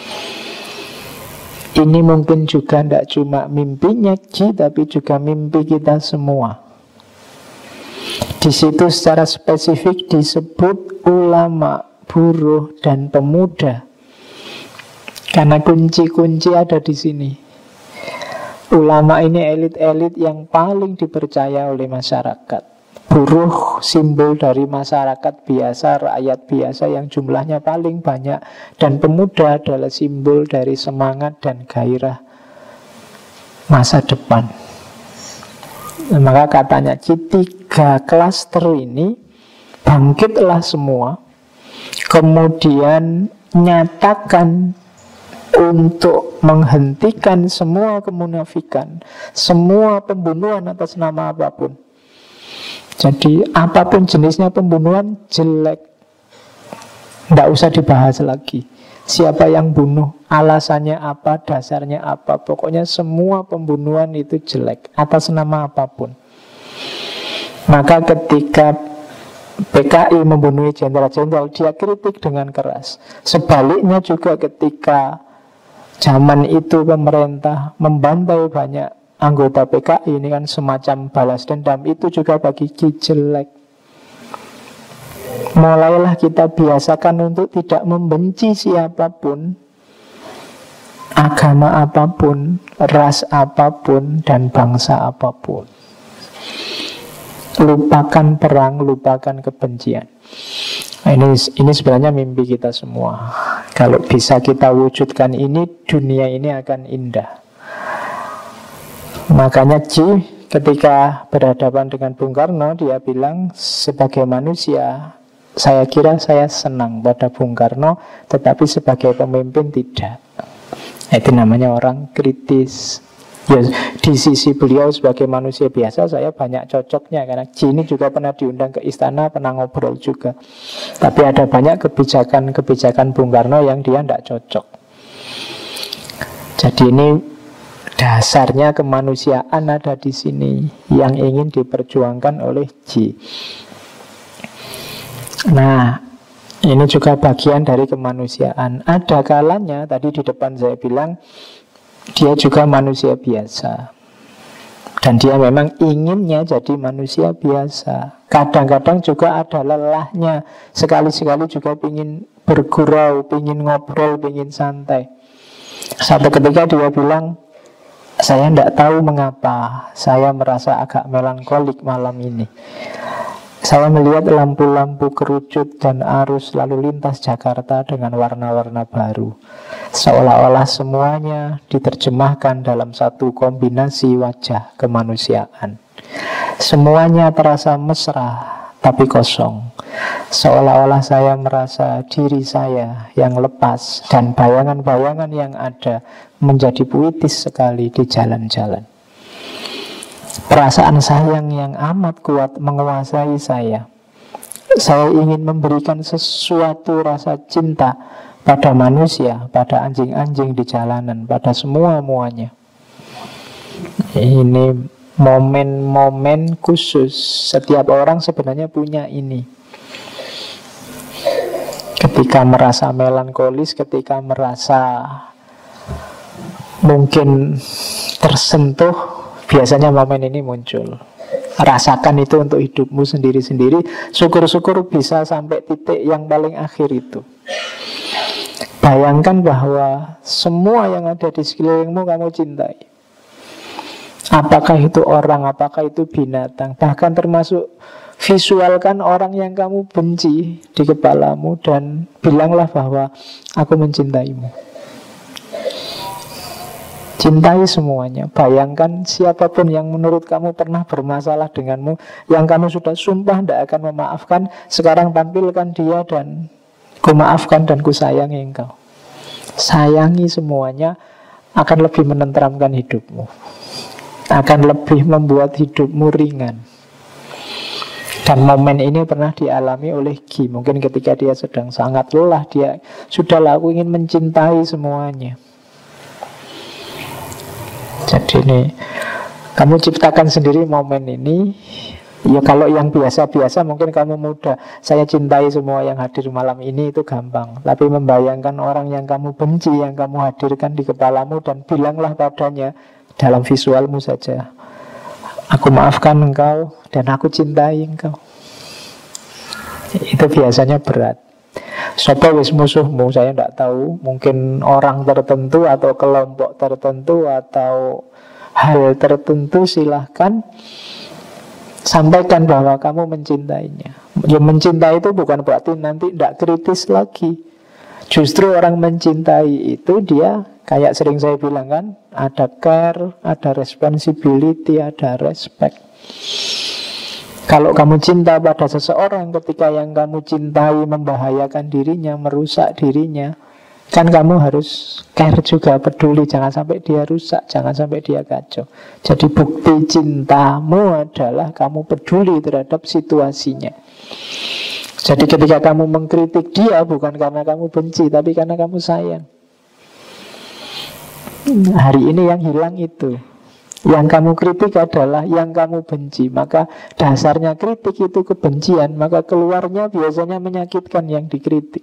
Ini mungkin juga tidak cuma mimpinya Ji, tapi juga mimpi kita semua. Di situ secara spesifik disebut ulama, buruh, dan pemuda, karena kunci-kunci ada di sini. Ulama ini elit-elit yang paling dipercaya oleh masyarakat. Buruh simbol dari masyarakat biasa, rakyat biasa yang jumlahnya paling banyak. Dan pemuda adalah simbol dari semangat dan gairah masa depan. Maka katanya tiga klaster ini bangkitlah semua, kemudian nyatakan untuk menghentikan semua kemunafikan, semua pembunuhan atas nama apapun. Jadi apapun jenisnya pembunuhan jelek, tidak usah dibahas lagi. Siapa yang bunuh, alasannya apa, dasarnya apa, pokoknya semua pembunuhan itu jelek atas nama apapun. Maka ketika PKI membunuh jenderal-jenderal, dia kritik dengan keras. Sebaliknya juga ketika zaman itu pemerintah membantai banyak anggota PKI, ini kan semacam balas dendam, itu juga bagi Ki jelek. Mulailah kita biasakan untuk tidak membenci siapapun, agama apapun, ras apapun, dan bangsa apapun. Lupakan perang, lupakan kebencian. Ini sebenarnya mimpi kita semua. Kalau bisa kita wujudkan ini, dunia ini akan indah. Makanya Ji ketika berhadapan dengan Bung Karno, dia bilang sebagai manusia, saya kira saya senang pada Bung Karno, tetapi sebagai pemimpin tidak. Itu namanya orang kritis. Ya, di sisi beliau sebagai manusia biasa saya banyak cocoknya, karena Ji ini juga pernah diundang ke istana, pernah ngobrol juga. Tapi ada banyak kebijakan Bung Karno yang dia tidak cocok. Jadi ini dasarnya kemanusiaan ada di sini yang ingin diperjuangkan oleh Ji. Nah, ini juga bagian dari kemanusiaan. Ada kalanya tadi di depan saya bilang dia juga manusia biasa. Dan dia memang inginnya jadi manusia biasa. Kadang-kadang juga ada lelahnya. Sekali-sekali juga ingin bergurau, ingin ngobrol, ingin santai. Satu ketika dia bilang, saya tidak tahu mengapa saya merasa agak melankolik malam ini. Saya melihat lampu-lampu kerucut dan arus lalu lintas Jakarta dengan warna-warna baru. Seolah-olah semuanya diterjemahkan dalam satu kombinasi wajah kemanusiaan. Semuanya terasa mesra tapi kosong. Seolah-olah saya merasa diri saya yang lepas dan bayangan-bayangan yang ada menjadi puitis sekali di jalan-jalan. Perasaan sayang yang amat kuat menguasai saya. Saya ingin memberikan sesuatu rasa cinta pada manusia, pada anjing-anjing di jalanan, pada semua-muanya. Ini momen-momen khusus. Setiap orang sebenarnya punya ini. Ketika merasa melankolis, ketika merasa mungkin tersentuh, biasanya momen ini muncul. Rasakan itu untuk hidupmu sendiri-sendiri. Syukur-syukur bisa sampai titik yang paling akhir itu. Bayangkan bahwa semua yang ada di sekelilingmu kamu cintai. Apakah itu orang, apakah itu binatang, bahkan termasuk visualkan orang yang kamu benci di kepalamu dan bilanglah bahwa aku mencintaimu. Cintai semuanya. Bayangkan siapapun yang menurut kamu pernah bermasalah denganmu, yang kamu sudah sumpah tidak akan memaafkan, sekarang tampilkan dia dan ku maafkan dan ku sayangi engkau. Sayangi semuanya, akan lebih menenteramkan hidupmu, akan lebih membuat hidupmu ringan. Dan momen ini pernah dialami oleh Guy. Mungkin ketika dia sedang sangat lelah, dia sudahlah, aku ingin mencintai semuanya. Jadi ini kamu ciptakan sendiri momen ini. Ya kalau yang biasa-biasa mungkin kamu mudah, saya cintai semua yang hadir malam ini, itu gampang. Tapi membayangkan orang yang kamu benci, yang kamu hadirkan di kepalamu, dan bilanglah padanya dalam visualmu saja, aku maafkan engkau dan aku cintai engkau. Itu biasanya berat. Sopo wis musuhmu, saya tidak tahu. Mungkin orang tertentu atau kelompok tertentu atau hal tertentu, silahkan sampaikan bahwa kamu mencintainya. Ya, mencintai itu bukan berarti nanti tidak kritis lagi. Justru orang mencintai itu dia, kayak sering saya bilang kan, ada care, ada responsibility, ada respect. Kalau kamu cinta pada seseorang, ketika yang kamu cintai membahayakan dirinya, merusak dirinya, kan kamu harus care juga, peduli, jangan sampai dia rusak, jangan sampai dia kacau. Jadi bukti cintamu adalah kamu peduli terhadap situasinya. Jadi ketika kamu mengkritik dia, bukan karena kamu benci, tapi karena kamu sayang. Hari ini yang hilang itu. Yang kamu kritik adalah yang kamu benci. Maka dasarnya kritik itu kebencian, maka keluarnya biasanya menyakitkan yang dikritik.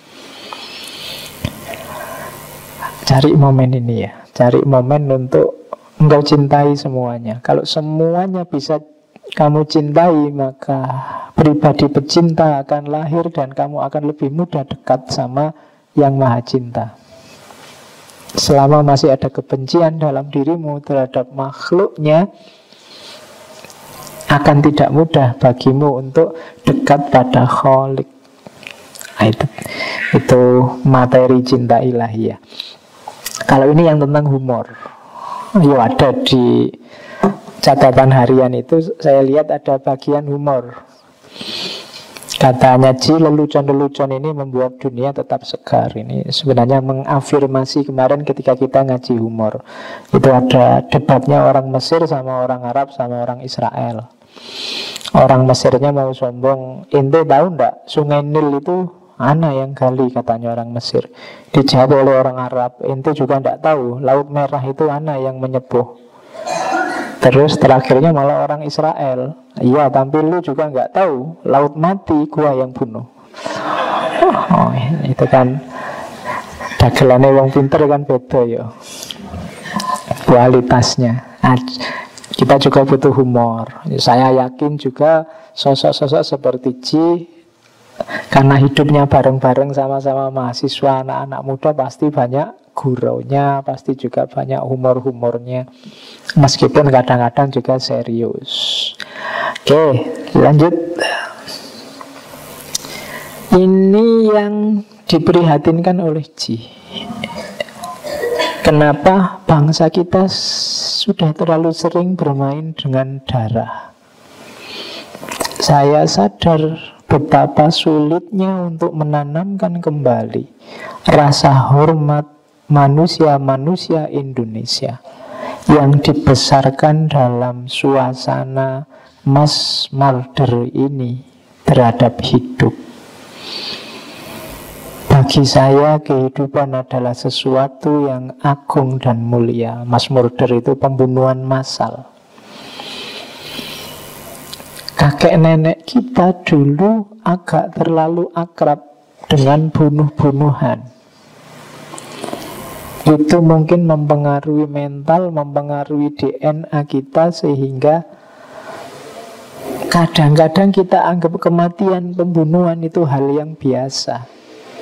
Cari momen ini ya. Cari momen untuk engkau cintai semuanya. Kalau semuanya bisa kamu cintai, maka pribadi pecinta akan lahir dan kamu akan lebih mudah dekat sama yang maha cinta. Selama masih ada kebencian dalam dirimu terhadap makhluknya, akan tidak mudah bagimu untuk dekat pada Khalik. Itu materi cinta ilahiyah. Kalau ini yang tentang humor, ya ada di catatan harian itu, saya lihat ada bagian humor. Katanya Ji, lelucon-lelucon ini membuat dunia tetap segar. Ini sebenarnya mengafirmasi kemarin ketika kita ngaji humor. Itu ada debatnya orang Mesir sama orang Arab sama orang Israel. Orang Mesirnya mau sombong, ente tahu ndak Sungai Nil itu ana yang gali, katanya orang Mesir. Dijawab oleh orang Arab, ente juga ndak tahu Laut Merah itu ana yang menyepuh. Terus terakhirnya malah orang Israel, iya tapi lu juga nggak tahu Laut Mati gua yang bunuh. Oh, itu kan dagelannya wong pinter kan beda ya kualitasnya. Kita juga butuh humor. Saya yakin juga sosok-sosok seperti Ji, karena hidupnya bareng-bareng sama-sama mahasiswa, anak-anak muda, pasti banyak guraunya, pasti juga banyak humor-humornya, meskipun kadang-kadang juga serius. Oke, lanjut. Ini yang diprihatinkan oleh Ji. Kenapa bangsa kita sudah terlalu sering bermain dengan darah? Saya sadar betapa sulitnya untuk menanamkan kembali rasa hormat manusia-manusia Indonesia yang dibesarkan dalam suasana mass murder ini terhadap hidup. Bagi saya kehidupan adalah sesuatu yang agung dan mulia. Mass murder itu pembunuhan massal. Kakek nenek kita dulu agak terlalu akrab dengan bunuh-bunuhan. Itu mungkin mempengaruhi mental, mempengaruhi DNA kita, sehingga kadang-kadang kita anggap kematian, pembunuhan itu hal yang biasa.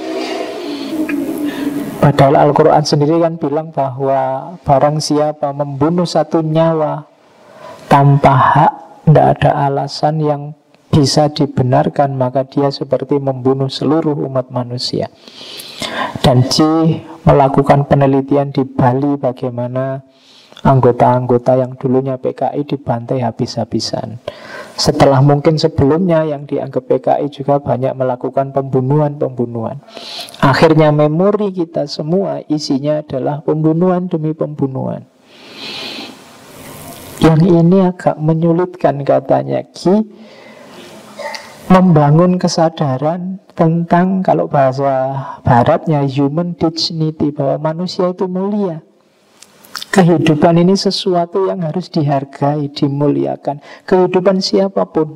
Padahal Al-Quran sendiri kan bilang bahwa barang siapa membunuh satu nyawa tanpa hak, tidak ada alasan yang bisa dibenarkan, maka dia seperti membunuh seluruh umat manusia. Dan Ji melakukan penelitian di Bali bagaimana anggota-anggota yang dulunya PKI dibantai habis-habisan. Setelah mungkin sebelumnya yang dianggap PKI juga banyak melakukan pembunuhan-pembunuhan. Akhirnya memori kita semua isinya adalah pembunuhan demi pembunuhan. Yang ini agak menyulitkan, katanya Ki, membangun kesadaran tentang, kalau bahasa baratnya, human dignity, bahwa manusia itu mulia. Kehidupan ini sesuatu yang harus dihargai, dimuliakan. Kehidupan siapapun.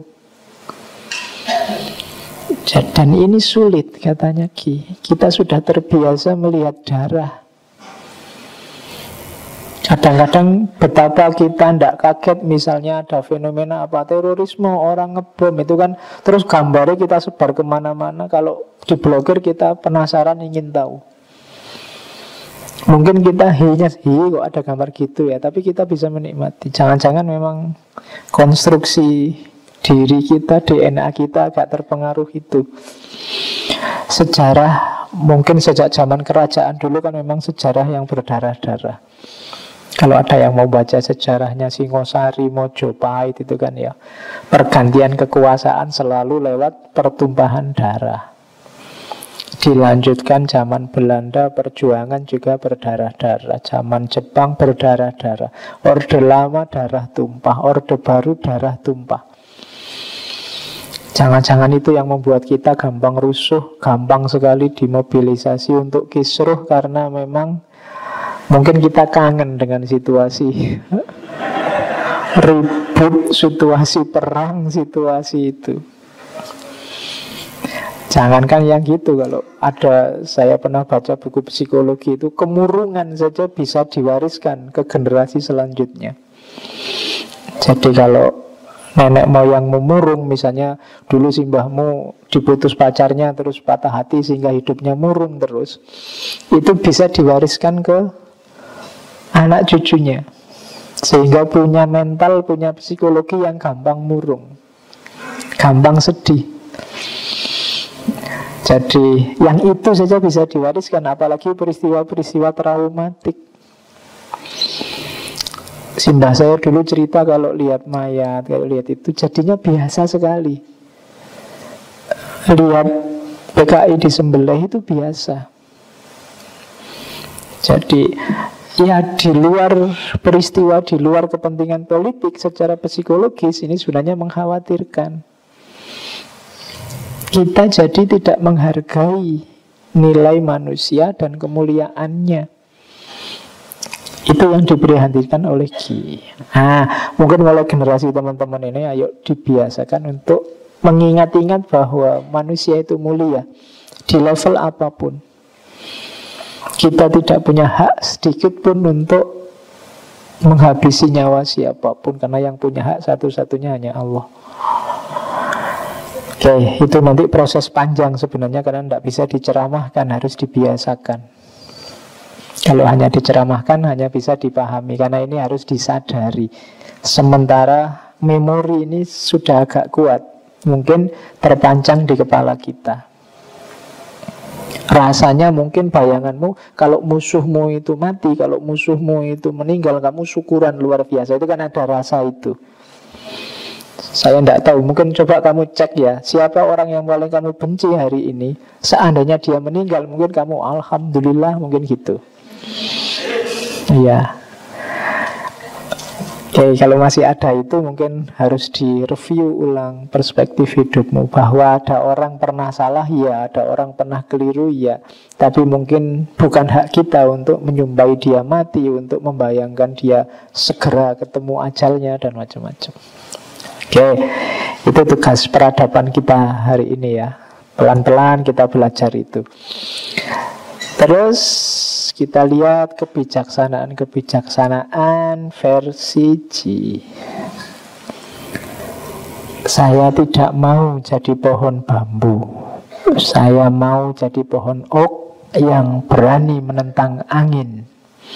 Dan ini sulit, katanya Ki. Kita sudah terbiasa melihat darah. Kadang-kadang betapa kita tidak kaget, misalnya ada fenomena apa, terorisme, orang ngebom, itu kan terus gambarnya kita sebar kemana-mana. Kalau diblokir kita penasaran, ingin tahu. Mungkin kita kok ada gambar gitu ya, tapi kita bisa menikmati. Jangan-jangan memang konstruksi diri kita, DNA kita agak terpengaruh itu. Sejarah mungkin sejak zaman kerajaan dulu kan memang sejarah yang berdarah-darah. Kalau ada yang mau baca sejarahnya Singosari, Mojopahit itu kan ya, pergantian kekuasaan selalu lewat pertumpahan darah. Dilanjutkan zaman Belanda, perjuangan juga berdarah-darah. Zaman Jepang berdarah-darah. Orde lama darah tumpah, orde baru darah tumpah. Jangan-jangan itu yang membuat kita gampang rusuh, gampang sekali dimobilisasi untuk kisruh, karena memang mungkin kita kangen dengan situasi ribut, situasi perang, situasi itu. Jangankan yang gitu, kalau ada, saya pernah baca buku psikologi itu, kemurungan saja bisa diwariskan ke generasi selanjutnya. Jadi kalau nenek moyang memurung, misalnya dulu simbahmu diputus pacarnya terus patah hati sehingga hidupnya murung terus, itu bisa diwariskan ke anak cucunya, sehingga punya mental, punya psikologi yang gampang murung, gampang sedih. Jadi yang itu saja bisa diwariskan, apalagi peristiwa-peristiwa traumatik. Simbah saya dulu cerita kalau lihat mayat, kalau lihat itu jadinya biasa sekali. Lihat PKI disembelih itu biasa. Jadi ya di luar peristiwa, di luar kepentingan politik, secara psikologis ini sebenarnya mengkhawatirkan. Kita jadi tidak menghargai nilai manusia dan kemuliaannya. Itu yang diprihatinkan oleh Ki. Mungkin kalau generasi teman-teman ini, ayo dibiasakan untuk mengingat-ingat bahwa manusia itu mulia di level apapun. Kita tidak punya hak sedikit pun untuk menghabisi nyawa siapapun, karena yang punya hak satu-satunya hanya Allah. Oke, itu nanti proses panjang sebenarnya, karena tidak bisa diceramahkan, harus dibiasakan. Kalau hanya diceramahkan hanya bisa dipahami, karena ini harus disadari. Sementara memori ini sudah agak kuat, mungkin terpancang di kepala kita. Rasanya mungkin bayanganmu kalau musuhmu itu mati, kalau musuhmu itu meninggal, kamu syukuran luar biasa. Itu kan ada rasa itu. Saya tidak tahu, mungkin coba kamu cek ya, siapa orang yang paling kamu benci hari ini. Seandainya dia meninggal, mungkin kamu alhamdulillah, mungkin gitu. Iya. Oke, kalau masih ada itu mungkin harus direview ulang perspektif hidupmu. Bahwa ada orang pernah salah, ya, ada orang pernah keliru, ya. Tapi mungkin bukan hak kita untuk menyumbai dia mati, untuk membayangkan dia segera ketemu ajalnya, dan macam-macam. Oke, itu tugas peradaban kita hari ini ya. Pelan-pelan kita belajar itu. Terus kita lihat kebijaksanaan versi G. Saya tidak mau jadi pohon bambu. Saya mau jadi pohon oak yang berani menentang angin.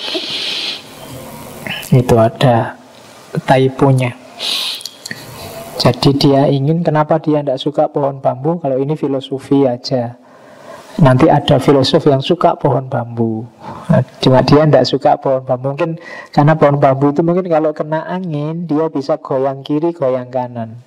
Itu ada typonya. Jadi dia ingin, kenapa dia tidak suka pohon bambu? Kalau ini filosofi aja. Nanti ada filosof yang suka pohon bambu. Nah, cuma dia tidak suka pohon bambu. Mungkin karena pohon bambu itu mungkin kalau kena angin, dia bisa goyang kiri, goyang kanan.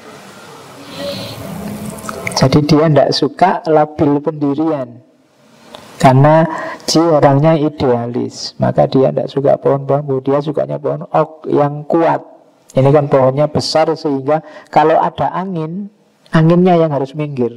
Jadi dia tidak suka labil pendirian. Karena dia orangnya idealis. Maka dia tidak suka pohon bambu. Dia sukanya pohon oak yang kuat. Ini kan pohonnya besar sehingga kalau ada angin, anginnya yang harus minggir.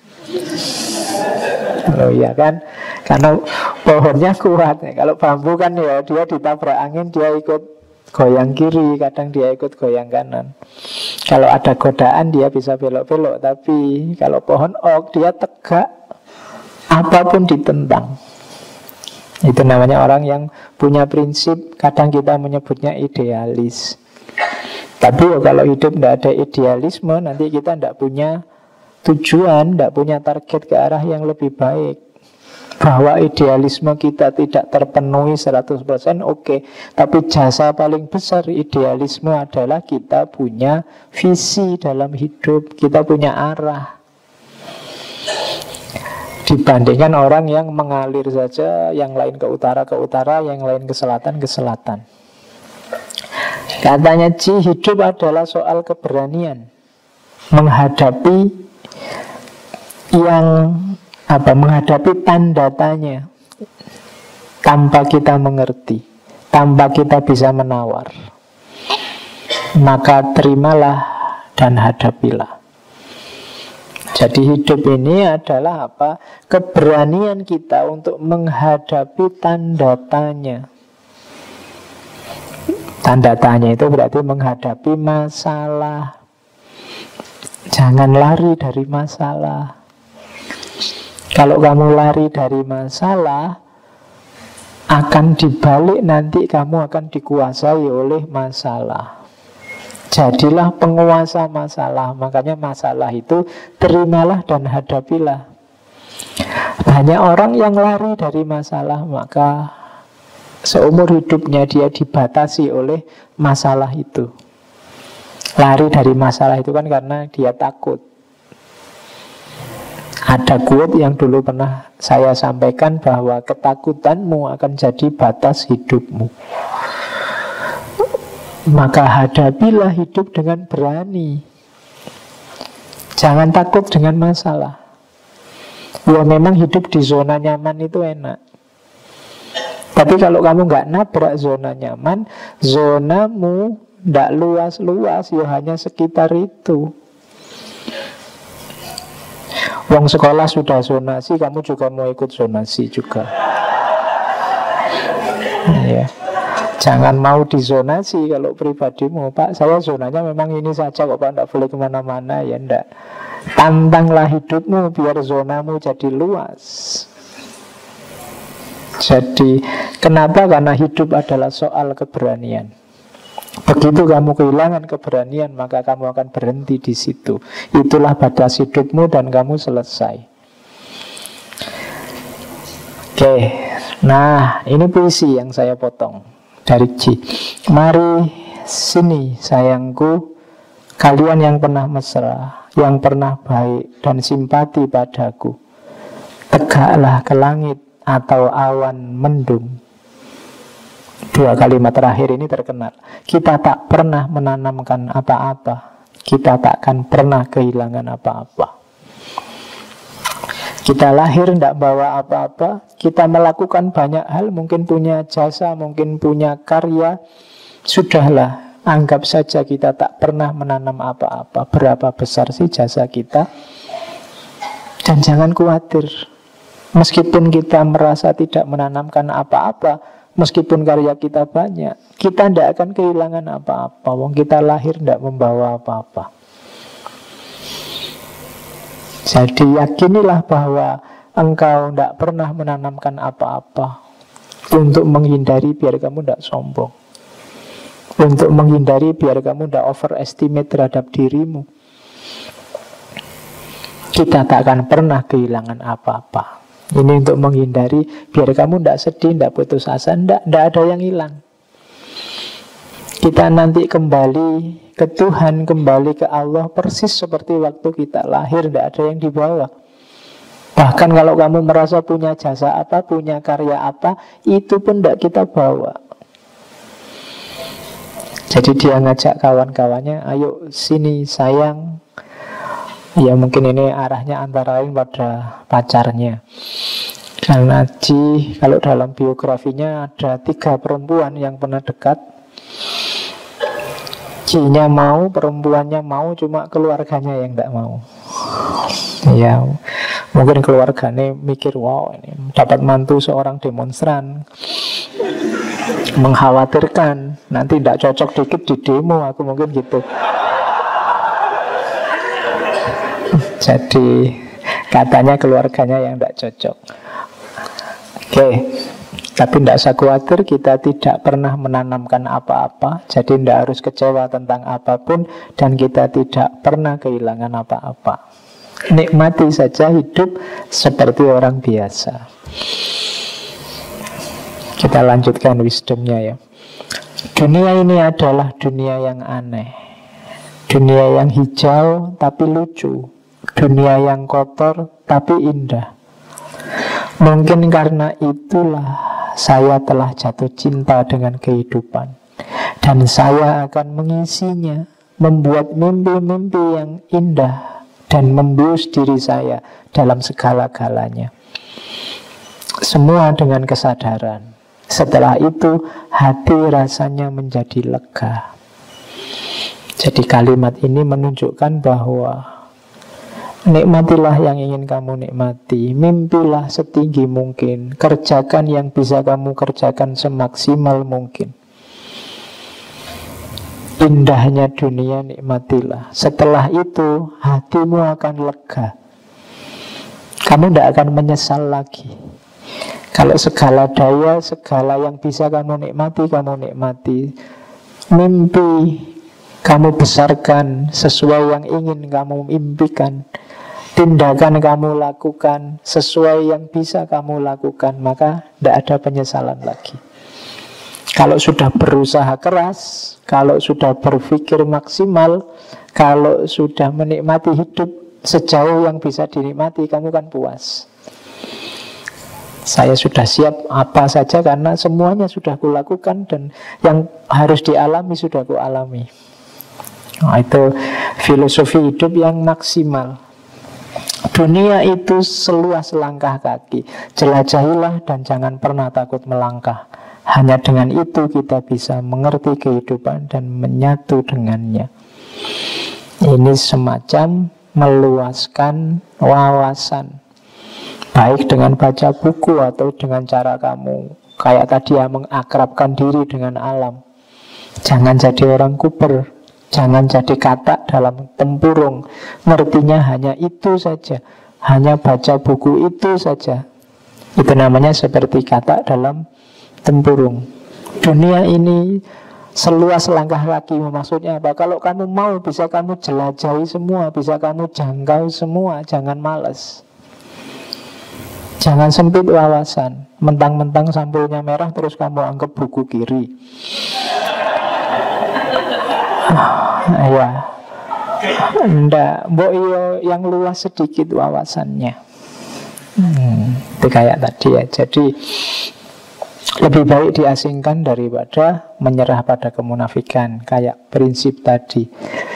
Oh iya kan, karena pohonnya kuat ya. Kalau bambu kan ya dia ditabrak angin, dia ikut goyang kiri, kadang dia ikut goyang kanan. Kalau ada godaan dia bisa belok-belok. Tapi kalau pohon oak dia tegak, apapun ditentang. Itu namanya orang yang punya prinsip. Kadang kita menyebutnya idealis. Tapi kalau hidup tidak ada idealisme, nanti kita tidak punya tujuan, tidak punya target ke arah yang lebih baik. Bahwa idealisme kita tidak terpenuhi 100%, oke. Tapi jasa paling besar idealisme adalah kita punya visi dalam hidup, kita punya arah. Dibandingkan orang yang mengalir saja, yang lain ke utara, yang lain ke selatan. Katanya Ci, hidup adalah soal keberanian menghadapi menghadapi tanda tanya tanpa kita mengerti, tanpa kita bisa menawar. Maka terimalah dan hadapilah. Jadi hidup ini adalah apa? Keberanian kita untuk menghadapi tanda tanya. Tanda tanya itu berarti menghadapi masalah. Jangan lari dari masalah. Kalau kamu lari dari masalah, akan dibalik nanti kamu akan dikuasai oleh masalah. Jadilah penguasa masalah. Makanya masalah itu terimalah dan hadapilah. Banyak orang yang lari dari masalah, maka seumur hidupnya dia dibatasi oleh masalah itu. Lari dari masalah itu kan karena dia takut. Ada quote yang dulu pernah saya sampaikan bahwa ketakutanmu akan jadi batas hidupmu. Maka hadapilah hidup dengan berani. Jangan takut dengan masalah. Ya memang hidup di zona nyaman itu enak. Tapi kalau kamu nggak nabrak zona nyaman, zonamu nggak luas-luas, ya hanya sekitar itu. Wong sekolah sudah zonasi, kamu juga mau ikut zonasi juga. Ya. Jangan mau dizonasi kalau pribadimu. Pak, saya zonanya memang ini saja kok Pak, tidak boleh kemana-mana. Ya enggak. Tantanglah hidupmu biar zonamu jadi luas. Jadi kenapa? Karena hidup adalah soal keberanian. Begitu kamu kehilangan keberanian, maka kamu akan berhenti di situ. Itulah batas hidupmu dan kamu selesai. Oke, nah ini puisi yang saya potong dari Ji. Mari sini sayangku, kalian yang pernah mesra, yang pernah baik dan simpati padaku. Tegaklah ke langit atau awan mendung. Dua kalimat terakhir ini terkenal. Kita tak pernah menanamkan apa-apa, kita takkan pernah kehilangan apa-apa. Kita lahir tidak bawa apa-apa, kita melakukan banyak hal, mungkin punya jasa, mungkin punya karya. Sudahlah, anggap saja kita tak pernah menanam apa-apa. Berapa besar sih jasa kita? Dan jangan khawatir, meskipun kita merasa tidak menanamkan apa-apa, meskipun karya kita banyak, kita tidak akan kehilangan apa-apa. Wong kita lahir tidak membawa apa-apa. Jadi yakinilah bahwa engkau tidak pernah menanamkan apa-apa. Untuk menghindari biar kamu tidak sombong, untuk menghindari biar kamu tidak overestimate terhadap dirimu. Kita tak akan pernah kehilangan apa-apa. Ini untuk menghindari biar kamu tidak sedih, tidak putus asa. Tidak ada yang hilang. Kita nanti kembali ke Tuhan, kembali ke Allah persis seperti waktu kita lahir, tidak ada yang dibawa. Bahkan kalau kamu merasa punya jasa apa, punya karya apa, itu pun tidak kita bawa. Jadi dia ngajak kawan-kawannya, ayo sini sayang. Ya mungkin ini arahnya antara lain pada pacarnya. Karena Ji, kalau dalam biografinya ada 3 perempuan yang pernah dekat. Ji-nya mau, perempuannya mau, cuma keluarganya yang tidak mau. Ya, mungkin keluarganya mikir, wow ini dapat mantu seorang demonstran, mengkhawatirkan nanti tidak cocok dikit di demo, aku mungkin gitu. Jadi katanya keluarganya yang tidak cocok. Oke. Tapi tidak usah khawatir, kita tidak pernah menanamkan apa-apa. Jadi tidak harus kecewa tentang apapun. Dan kita tidak pernah kehilangan apa-apa. Nikmati saja hidup seperti orang biasa. Kita lanjutkan wisdomnya ya. Dunia ini adalah dunia yang aneh. Dunia yang hijau tapi lucu. Dunia yang kotor tapi indah. Mungkin karena itulah saya telah jatuh cinta dengan kehidupan. Dan saya akan mengisinya, membuat mimpi-mimpi yang indah dan membius diri saya dalam segala-galanya. Semua dengan kesadaran. Setelah itu hati rasanya menjadi lega. Jadi kalimat ini menunjukkan bahwa nikmatilah yang ingin kamu nikmati. Mimpilah setinggi mungkin. Kerjakan yang bisa kamu kerjakan semaksimal mungkin. Indahnya dunia nikmatilah. Setelah itu hatimu akan lega. Kamu tidak akan menyesal lagi. Kalau segala daya, segala yang bisa kamu nikmati. Mimpi kamu besarkan sesuai yang ingin kamu impikan. Tindakan kamu lakukan sesuai yang bisa kamu lakukan, maka tidak ada penyesalan lagi. Kalau sudah berusaha keras, kalau sudah berpikir maksimal, kalau sudah menikmati hidup sejauh yang bisa dinikmati, kamu kan puas. Saya sudah siap apa saja karena semuanya sudah kulakukan dan yang harus dialami sudah kualami. Nah, itu filosofi hidup yang maksimal. Dunia itu seluas langkah kaki. Jelajahilah dan jangan pernah takut melangkah. Hanya dengan itu kita bisa mengerti kehidupan dan menyatu dengannya. Ini semacam meluaskan wawasan, baik dengan baca buku atau dengan cara kamu kayak tadi ya, mengakrabkan diri dengan alam. Jangan jadi orang kuper, jangan jadi katak dalam tempurung. Ngertinya hanya itu saja, hanya baca buku itu saja. Itu namanya seperti katak dalam tempurung. Dunia ini seluas langkah kaki. Maksudnya apa? Kalau kamu mau, bisa kamu jelajahi semua, bisa kamu jangkau semua. Jangan malas, jangan sempit wawasan. Mentang-mentang sampulnya merah terus kamu anggap buku kiri. Ya, ndak, mbok iyo yang luas sedikit wawasannya. Itu kayak tadi ya. Jadi lebih baik diasingkan daripada menyerah pada kemunafikan. Kayak prinsip tadi.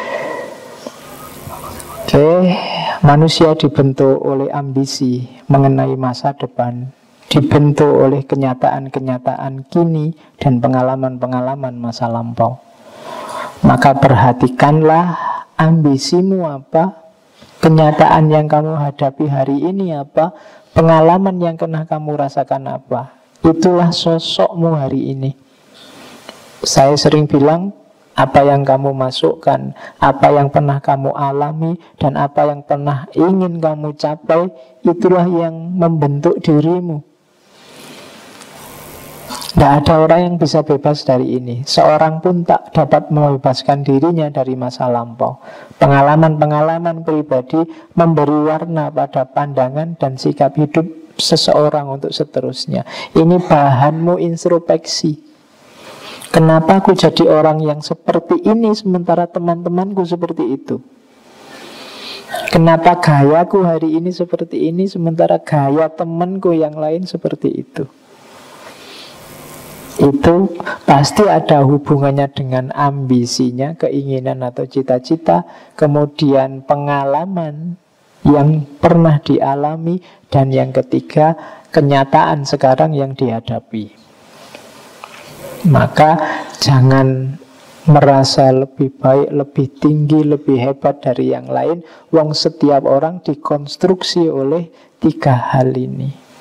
Oke, manusia dibentuk oleh ambisi mengenai masa depan, dibentuk oleh kenyataan-kenyataan kini dan pengalaman-pengalaman masa lampau. Maka perhatikanlah ambisimu apa, kenyataan yang kamu hadapi hari ini apa, pengalaman yang pernah kamu rasakan apa. Itulah sosokmu hari ini. Saya sering bilang, apa yang kamu masukkan, apa yang pernah kamu alami, dan apa yang pernah ingin kamu capai, itulah yang membentuk dirimu. Tidak ada orang yang bisa bebas dari ini. Seorang pun tak dapat membebaskan dirinya dari masa lampau. Pengalaman-pengalaman pribadi memberi warna pada pandangan dan sikap hidup seseorang untuk seterusnya. Ini bahanmu introspeksi. Kenapa aku jadi orang yang seperti ini sementara teman-temanku seperti itu? Kenapa gayaku hari ini seperti ini sementara gaya temanku yang lain seperti itu? Itu pasti ada hubungannya dengan ambisinya, keinginan atau cita-cita, kemudian pengalaman yang pernah dialami, dan yang ketiga, kenyataan sekarang yang dihadapi. Maka jangan merasa lebih baik, lebih tinggi, lebih hebat dari yang lain. Wong setiap orang dikonstruksi oleh tiga hal ini.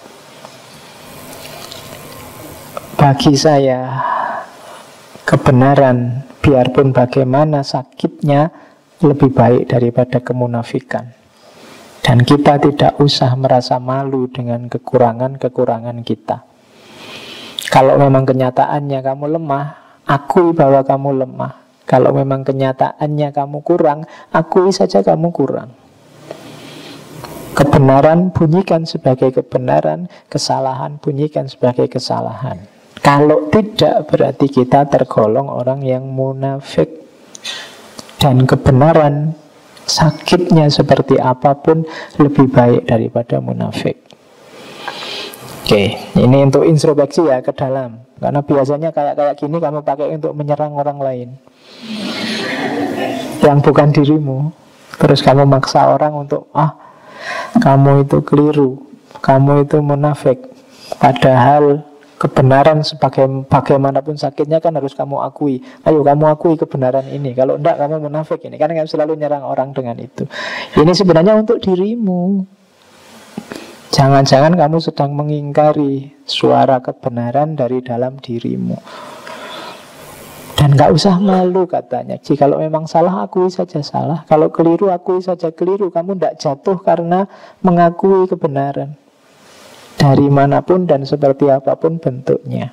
Bagi saya, kebenaran, biarpun bagaimana sakitnya, lebih baik daripada kemunafikan. Dan kita tidak usah merasa malu dengan kekurangan-kekurangan kita. Kalau memang kenyataannya kamu lemah, akui bahwa kamu lemah. Kalau memang kenyataannya kamu kurang, akui saja kamu kurang. Kebenaran bunyikan sebagai kebenaran, kesalahan bunyikan sebagai kesalahan. Kalau tidak, berarti kita tergolong orang yang munafik. Dan kebenaran, sakitnya seperti apapun, lebih baik daripada munafik. Oke, ini untuk introspeksi ya ke dalam. Karena biasanya kayak gini kamu pakai untuk menyerang orang lain yang bukan dirimu. Terus kamu maksa orang untuk, kamu itu keliru, kamu itu munafik. Padahal kebenaran bagaimanapun sakitnya kan harus kamu akui. Ayo kamu akui kebenaran ini. Kalau enggak kamu munafik ini. Karena kamu selalu nyerang orang dengan itu. Ini sebenarnya untuk dirimu. Jangan-jangan kamu sedang mengingkari suara kebenaran dari dalam dirimu. Dan gak usah malu katanya. Kalau memang salah, akui saja salah. Kalau keliru, akui saja keliru. Kamu tidak jatuh karena mengakui kebenaran. Dari manapun dan seperti apapun bentuknya.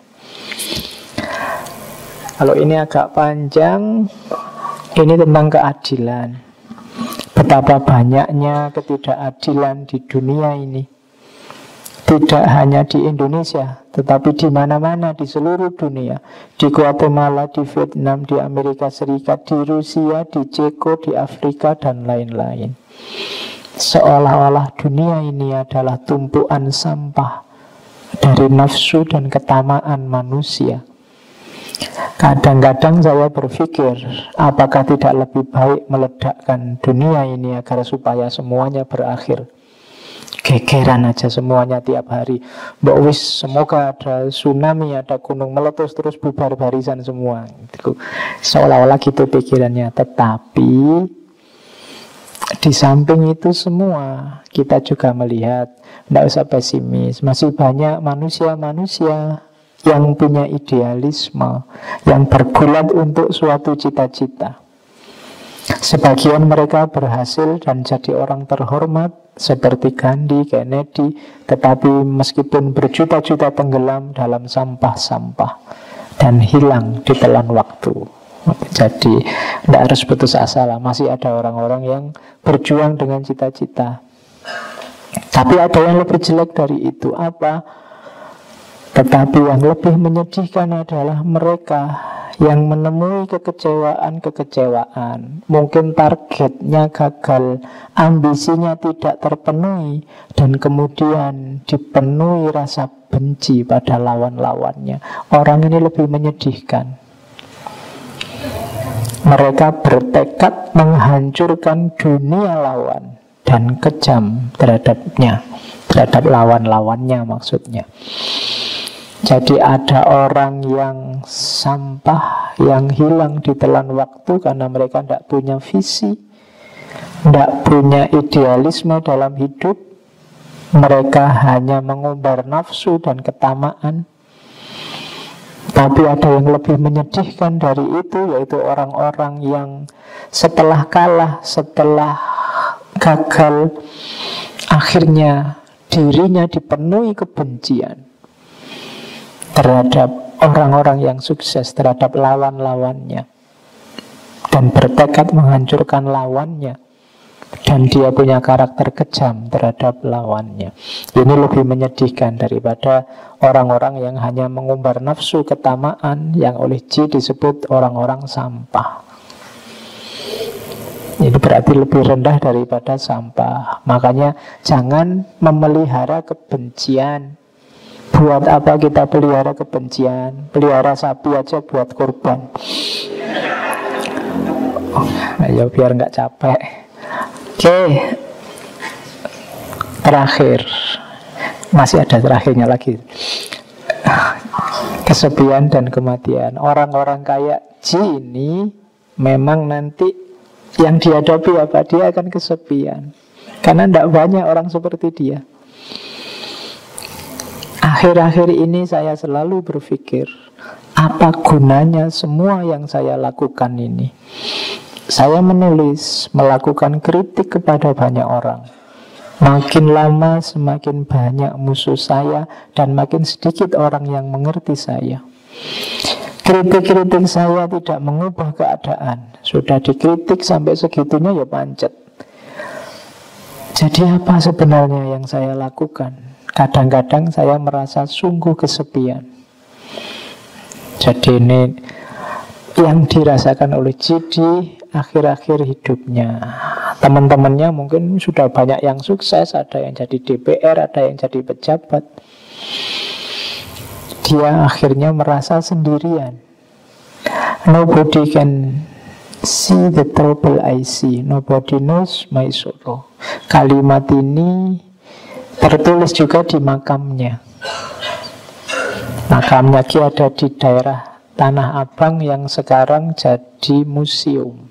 Kalau ini agak panjang, ini tentang keadilan. Betapa banyaknya ketidakadilan di dunia ini. Tidak hanya di Indonesia, tetapi di mana-mana di seluruh dunia. Di Guatemala, di Vietnam, di Amerika Serikat, di Rusia, di Ceko, di Afrika, dan lain-lain. Seolah-olah dunia ini adalah tumpuan sampah dari nafsu dan ketamaan manusia. Kadang-kadang saya berpikir, apakah tidak lebih baik meledakkan dunia ini agar supaya semuanya berakhir. Gegeran aja semuanya tiap hari. Mbak wis, semoga ada tsunami, ada gunung meletus terus bubar barisan semua. Seolah-olah gitu pikirannya. Tetapi di samping itu semua, kita juga melihat, tidak usah pesimis, masih banyak manusia-manusia yang punya idealisme, yang bergulat untuk suatu cita-cita. Sebagian mereka berhasil dan jadi orang terhormat seperti Gandhi, Kennedy, tetapi meskipun berjuta-juta tenggelam dalam sampah-sampah dan hilang ditelan waktu. Jadi tidak harus putus asa lah. Masih ada orang-orang yang berjuang dengan cita-cita. Tapi ada yang lebih jelek dari itu. Apa? Tetapi yang lebih menyedihkan adalah mereka yang menemui kekecewaan. Mungkin targetnya gagal, ambisinya tidak terpenuhi, dan kemudian dipenuhi rasa benci pada lawan-lawannya. Orang ini lebih menyedihkan. Mereka bertekad menghancurkan dunia lawan dan kejam terhadapnya, terhadap lawan-lawannya maksudnya. Jadi ada orang yang sampah, yang hilang ditelan waktu karena mereka tidak punya visi, tidak punya idealisme dalam hidup. Mereka hanya mengumbar nafsu dan ketamaan. Tapi ada yang lebih menyedihkan dari itu, yaitu orang-orang yang setelah kalah, setelah gagal, akhirnya dirinya dipenuhi kebencian terhadap orang-orang yang sukses, terhadap lawan-lawannya, dan bertekad menghancurkan lawannya, dan dia punya karakter kejam terhadap lawannya. Ini lebih menyedihkan daripada orang-orang yang hanya mengumbar nafsu ketamaan, yang oleh G disebut orang-orang sampah. Ini berarti lebih rendah daripada sampah. Makanya jangan memelihara kebencian. Buat apa kita pelihara kebencian? Pelihara sapi aja buat kurban. Ayo biar nggak capek. Oke. Terakhir. Masih ada terakhirnya lagi. Kesepian dan kematian. Orang-orang kayak G ini memang nanti yang dihadapi apa? Dia akan kesepian. Karena tidak banyak orang seperti dia. Akhir-akhir ini saya selalu berpikir, apa gunanya semua yang saya lakukan ini? Saya menulis, melakukan kritik kepada banyak orang. Makin lama semakin banyak musuh saya, dan makin sedikit orang yang mengerti saya. Kritik-kritik saya tidak mengubah keadaan. Sudah dikritik sampai segitunya ya pancet. Jadi apa sebenarnya yang saya lakukan? Kadang-kadang saya merasa sungguh kesepian. Jadi ini yang dirasakan oleh Jidi akhir-akhir hidupnya. Teman-temannya mungkin sudah banyak yang sukses, ada yang jadi DPR, ada yang jadi pejabat. Dia akhirnya merasa sendirian. Nobody can see the trouble I see. Nobody knows my sorrow. Kalimat ini tertulis juga di makamnya. Makamnya Ki ada di daerah Tanah Abang yang sekarang jadi museum.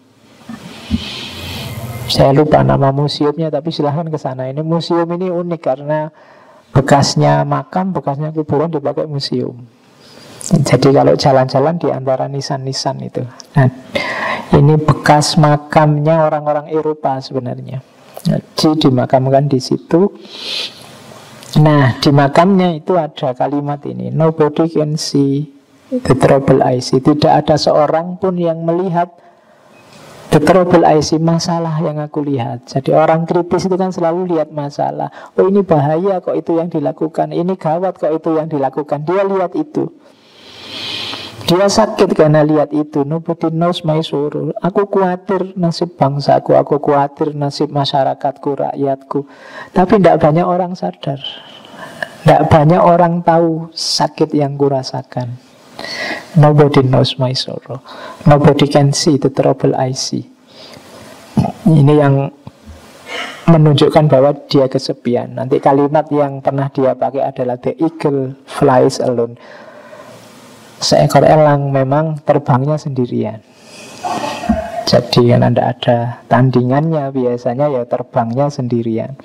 Saya lupa nama museumnya, tapi silahkan ke sana. Ini museum ini unik karena bekasnya makam, bekasnya kuburan dipakai museum. Jadi kalau jalan-jalan di antara nisan-nisan itu. Nah, ini bekas makamnya orang-orang Eropa sebenarnya. Jadi dimakamkan di situ. Nah, di makamnya itu ada kalimat ini, nobody can see the trouble I see. Tidak ada seorang pun yang melihat the trouble I see, masalah yang aku lihat. Jadi orang kritis itu kan selalu lihat masalah. Oh ini bahaya kok itu yang dilakukan, ini gawat kok itu yang dilakukan. Dia lihat itu. Dia sakit karena lihat itu. Nobody knows my sorrow. Aku khawatir nasib bangsaku, aku khawatir nasib masyarakatku, rakyatku. Tapi tidak banyak orang sadar. Tidak banyak orang tahu sakit yang kurasakan. Nobody knows my sorrow. Nobody can see the trouble I see. Ini yang menunjukkan bahwa dia kesepian. Nanti kalimat yang pernah dia pakai adalah the eagle flies alone. Seekor elang memang terbangnya sendirian. Jadi kan tidak ada tandingannya, biasanya ya terbangnya sendirian.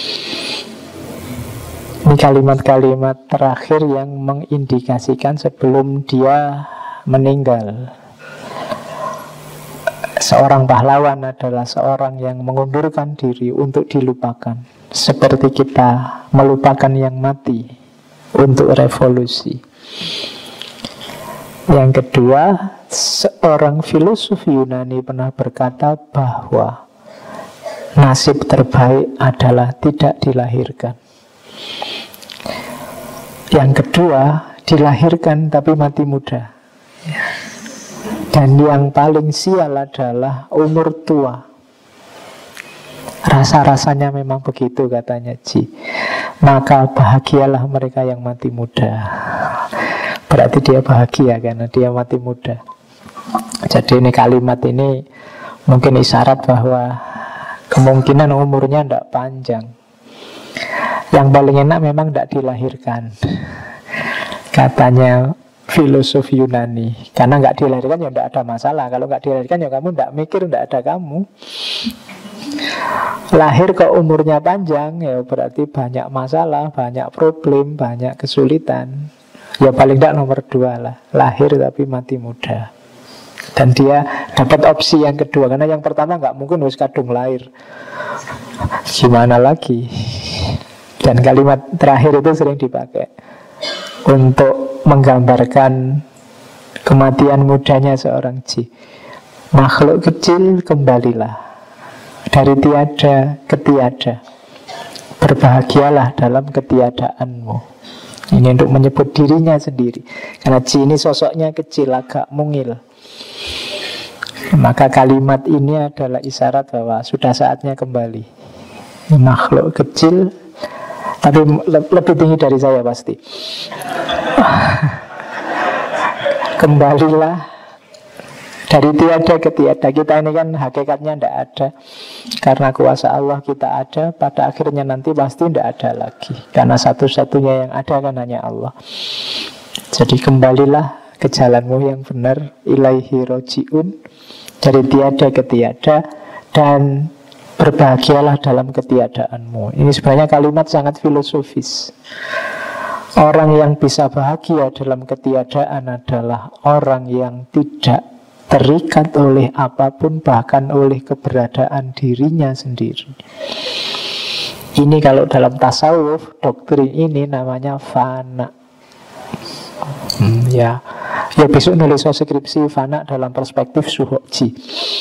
Ini kalimat-kalimat terakhir yang mengindikasikan sebelum dia meninggal. Seorang pahlawan adalah seorang yang mengundurkan diri untuk dilupakan, seperti kita melupakan yang mati untuk revolusi. Yang kedua, seorang filosof Yunani pernah berkata bahwa nasib terbaik adalah tidak dilahirkan. Yang kedua, dilahirkan tapi mati muda. Dan yang paling sial adalah umur tua. Rasa-rasanya memang begitu, katanya Ji. Maka bahagialah mereka yang mati muda. Berarti dia bahagia karena dia mati muda. Jadi ini kalimat ini mungkin isyarat bahwa kemungkinan umurnya tidak panjang. Yang paling enak memang tidak dilahirkan, katanya filosof Yunani. Karena nggak dilahirkan ya tidak ada masalah. Kalau nggak dilahirkan ya kamu tidak mikir, tidak ada kamu. Lahir kok umurnya panjang, ya berarti banyak masalah, banyak problem, banyak kesulitan. Ya paling tidak nomor 2 lah, lahir tapi mati muda. Dan dia dapat opsi yang kedua, karena yang pertama nggak mungkin wis kadung lahir. Gimana lagi? Dan kalimat terakhir itu sering dipakai untuk menggambarkan kematian mudanya seorang Ji. Makhluk kecil, kembalilah dari tiada ke tiada. Berbahagialah dalam ketiadaanmu. Ini untuk menyebut dirinya sendiri. Karena Ji ini sosoknya kecil, agak mungil. Maka kalimat ini adalah isyarat bahwa sudah saatnya kembali. Makhluk kecil, tapi lebih tinggi dari saya pasti. Kembalilah dari tiada ke tiada. Kita ini kan hakikatnya tidak ada. Karena kuasa Allah kita ada, pada akhirnya nanti pasti tidak ada lagi. Karena satu-satunya yang ada kan hanya Allah. Jadi kembalilah ke jalanmu yang benar, ilaihi roji'un, dari tiada ke tiada, dan berbahagialah dalam ketiadaanmu. Ini sebenarnya kalimat sangat filosofis. Orang yang bisa bahagia dalam ketiadaan adalah orang yang tidak terikat oleh apapun, bahkan oleh keberadaan dirinya sendiri. Ini kalau dalam tasawuf, doktrin ini namanya fana. Ya besok nulis skripsi fana dalam perspektif Suhoji.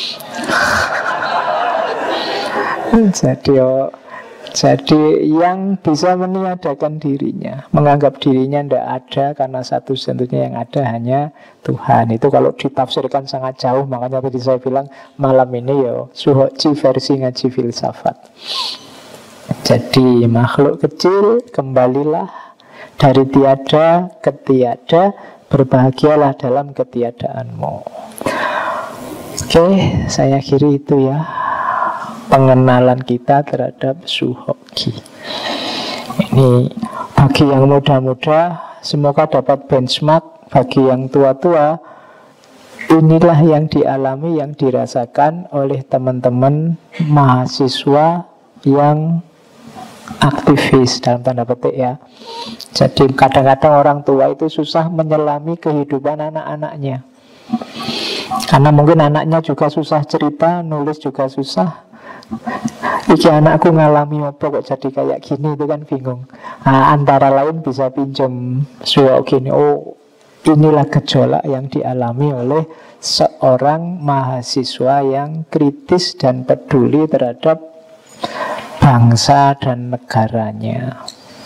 Jadi yang bisa meniadakan dirinya, menganggap dirinya tidak ada karena satu-satunya yang ada hanya Tuhan. Itu kalau ditafsirkan sangat jauh. Makanya tadi saya bilang malam ini Suhoji versi ngaji filsafat. Jadi makhluk kecil, kembalilah dari tiada ke tiada, berbahagialah dalam ketiadaanmu. Oke, saya akhiri itu ya, pengenalan kita terhadap Suhoji. Ini bagi yang muda-muda, semoga dapat benchmark. Bagi yang tua-tua, inilah yang dialami, yang dirasakan oleh teman-teman mahasiswa yang aktivis dalam tanda petik ya. Jadi kadang-kadang orang tua itu susah menyelami kehidupan anak-anaknya, karena mungkin anaknya juga susah cerita, nulis juga susah. Iki anakku ngalami apa kok jadi kayak gini, itu kan bingung. Nah, antara lain bisa pinjam suara gini. Oh, inilah gejolak yang dialami oleh seorang mahasiswa yang kritis dan peduli terhadap bangsa dan negaranya.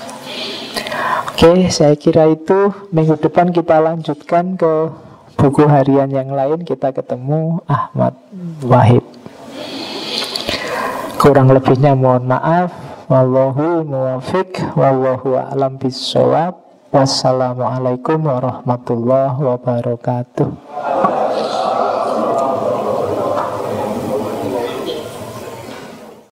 Oke, saya kira itu. Minggu depan kita lanjutkan ke buku harian yang lain. Kita ketemu Ahmad Wahid. Kurang lebihnya mohon maaf. Wallahu muwafiq, wallahu a'lam bissawab. Wassalamualaikum warahmatullahi wabarakatuh.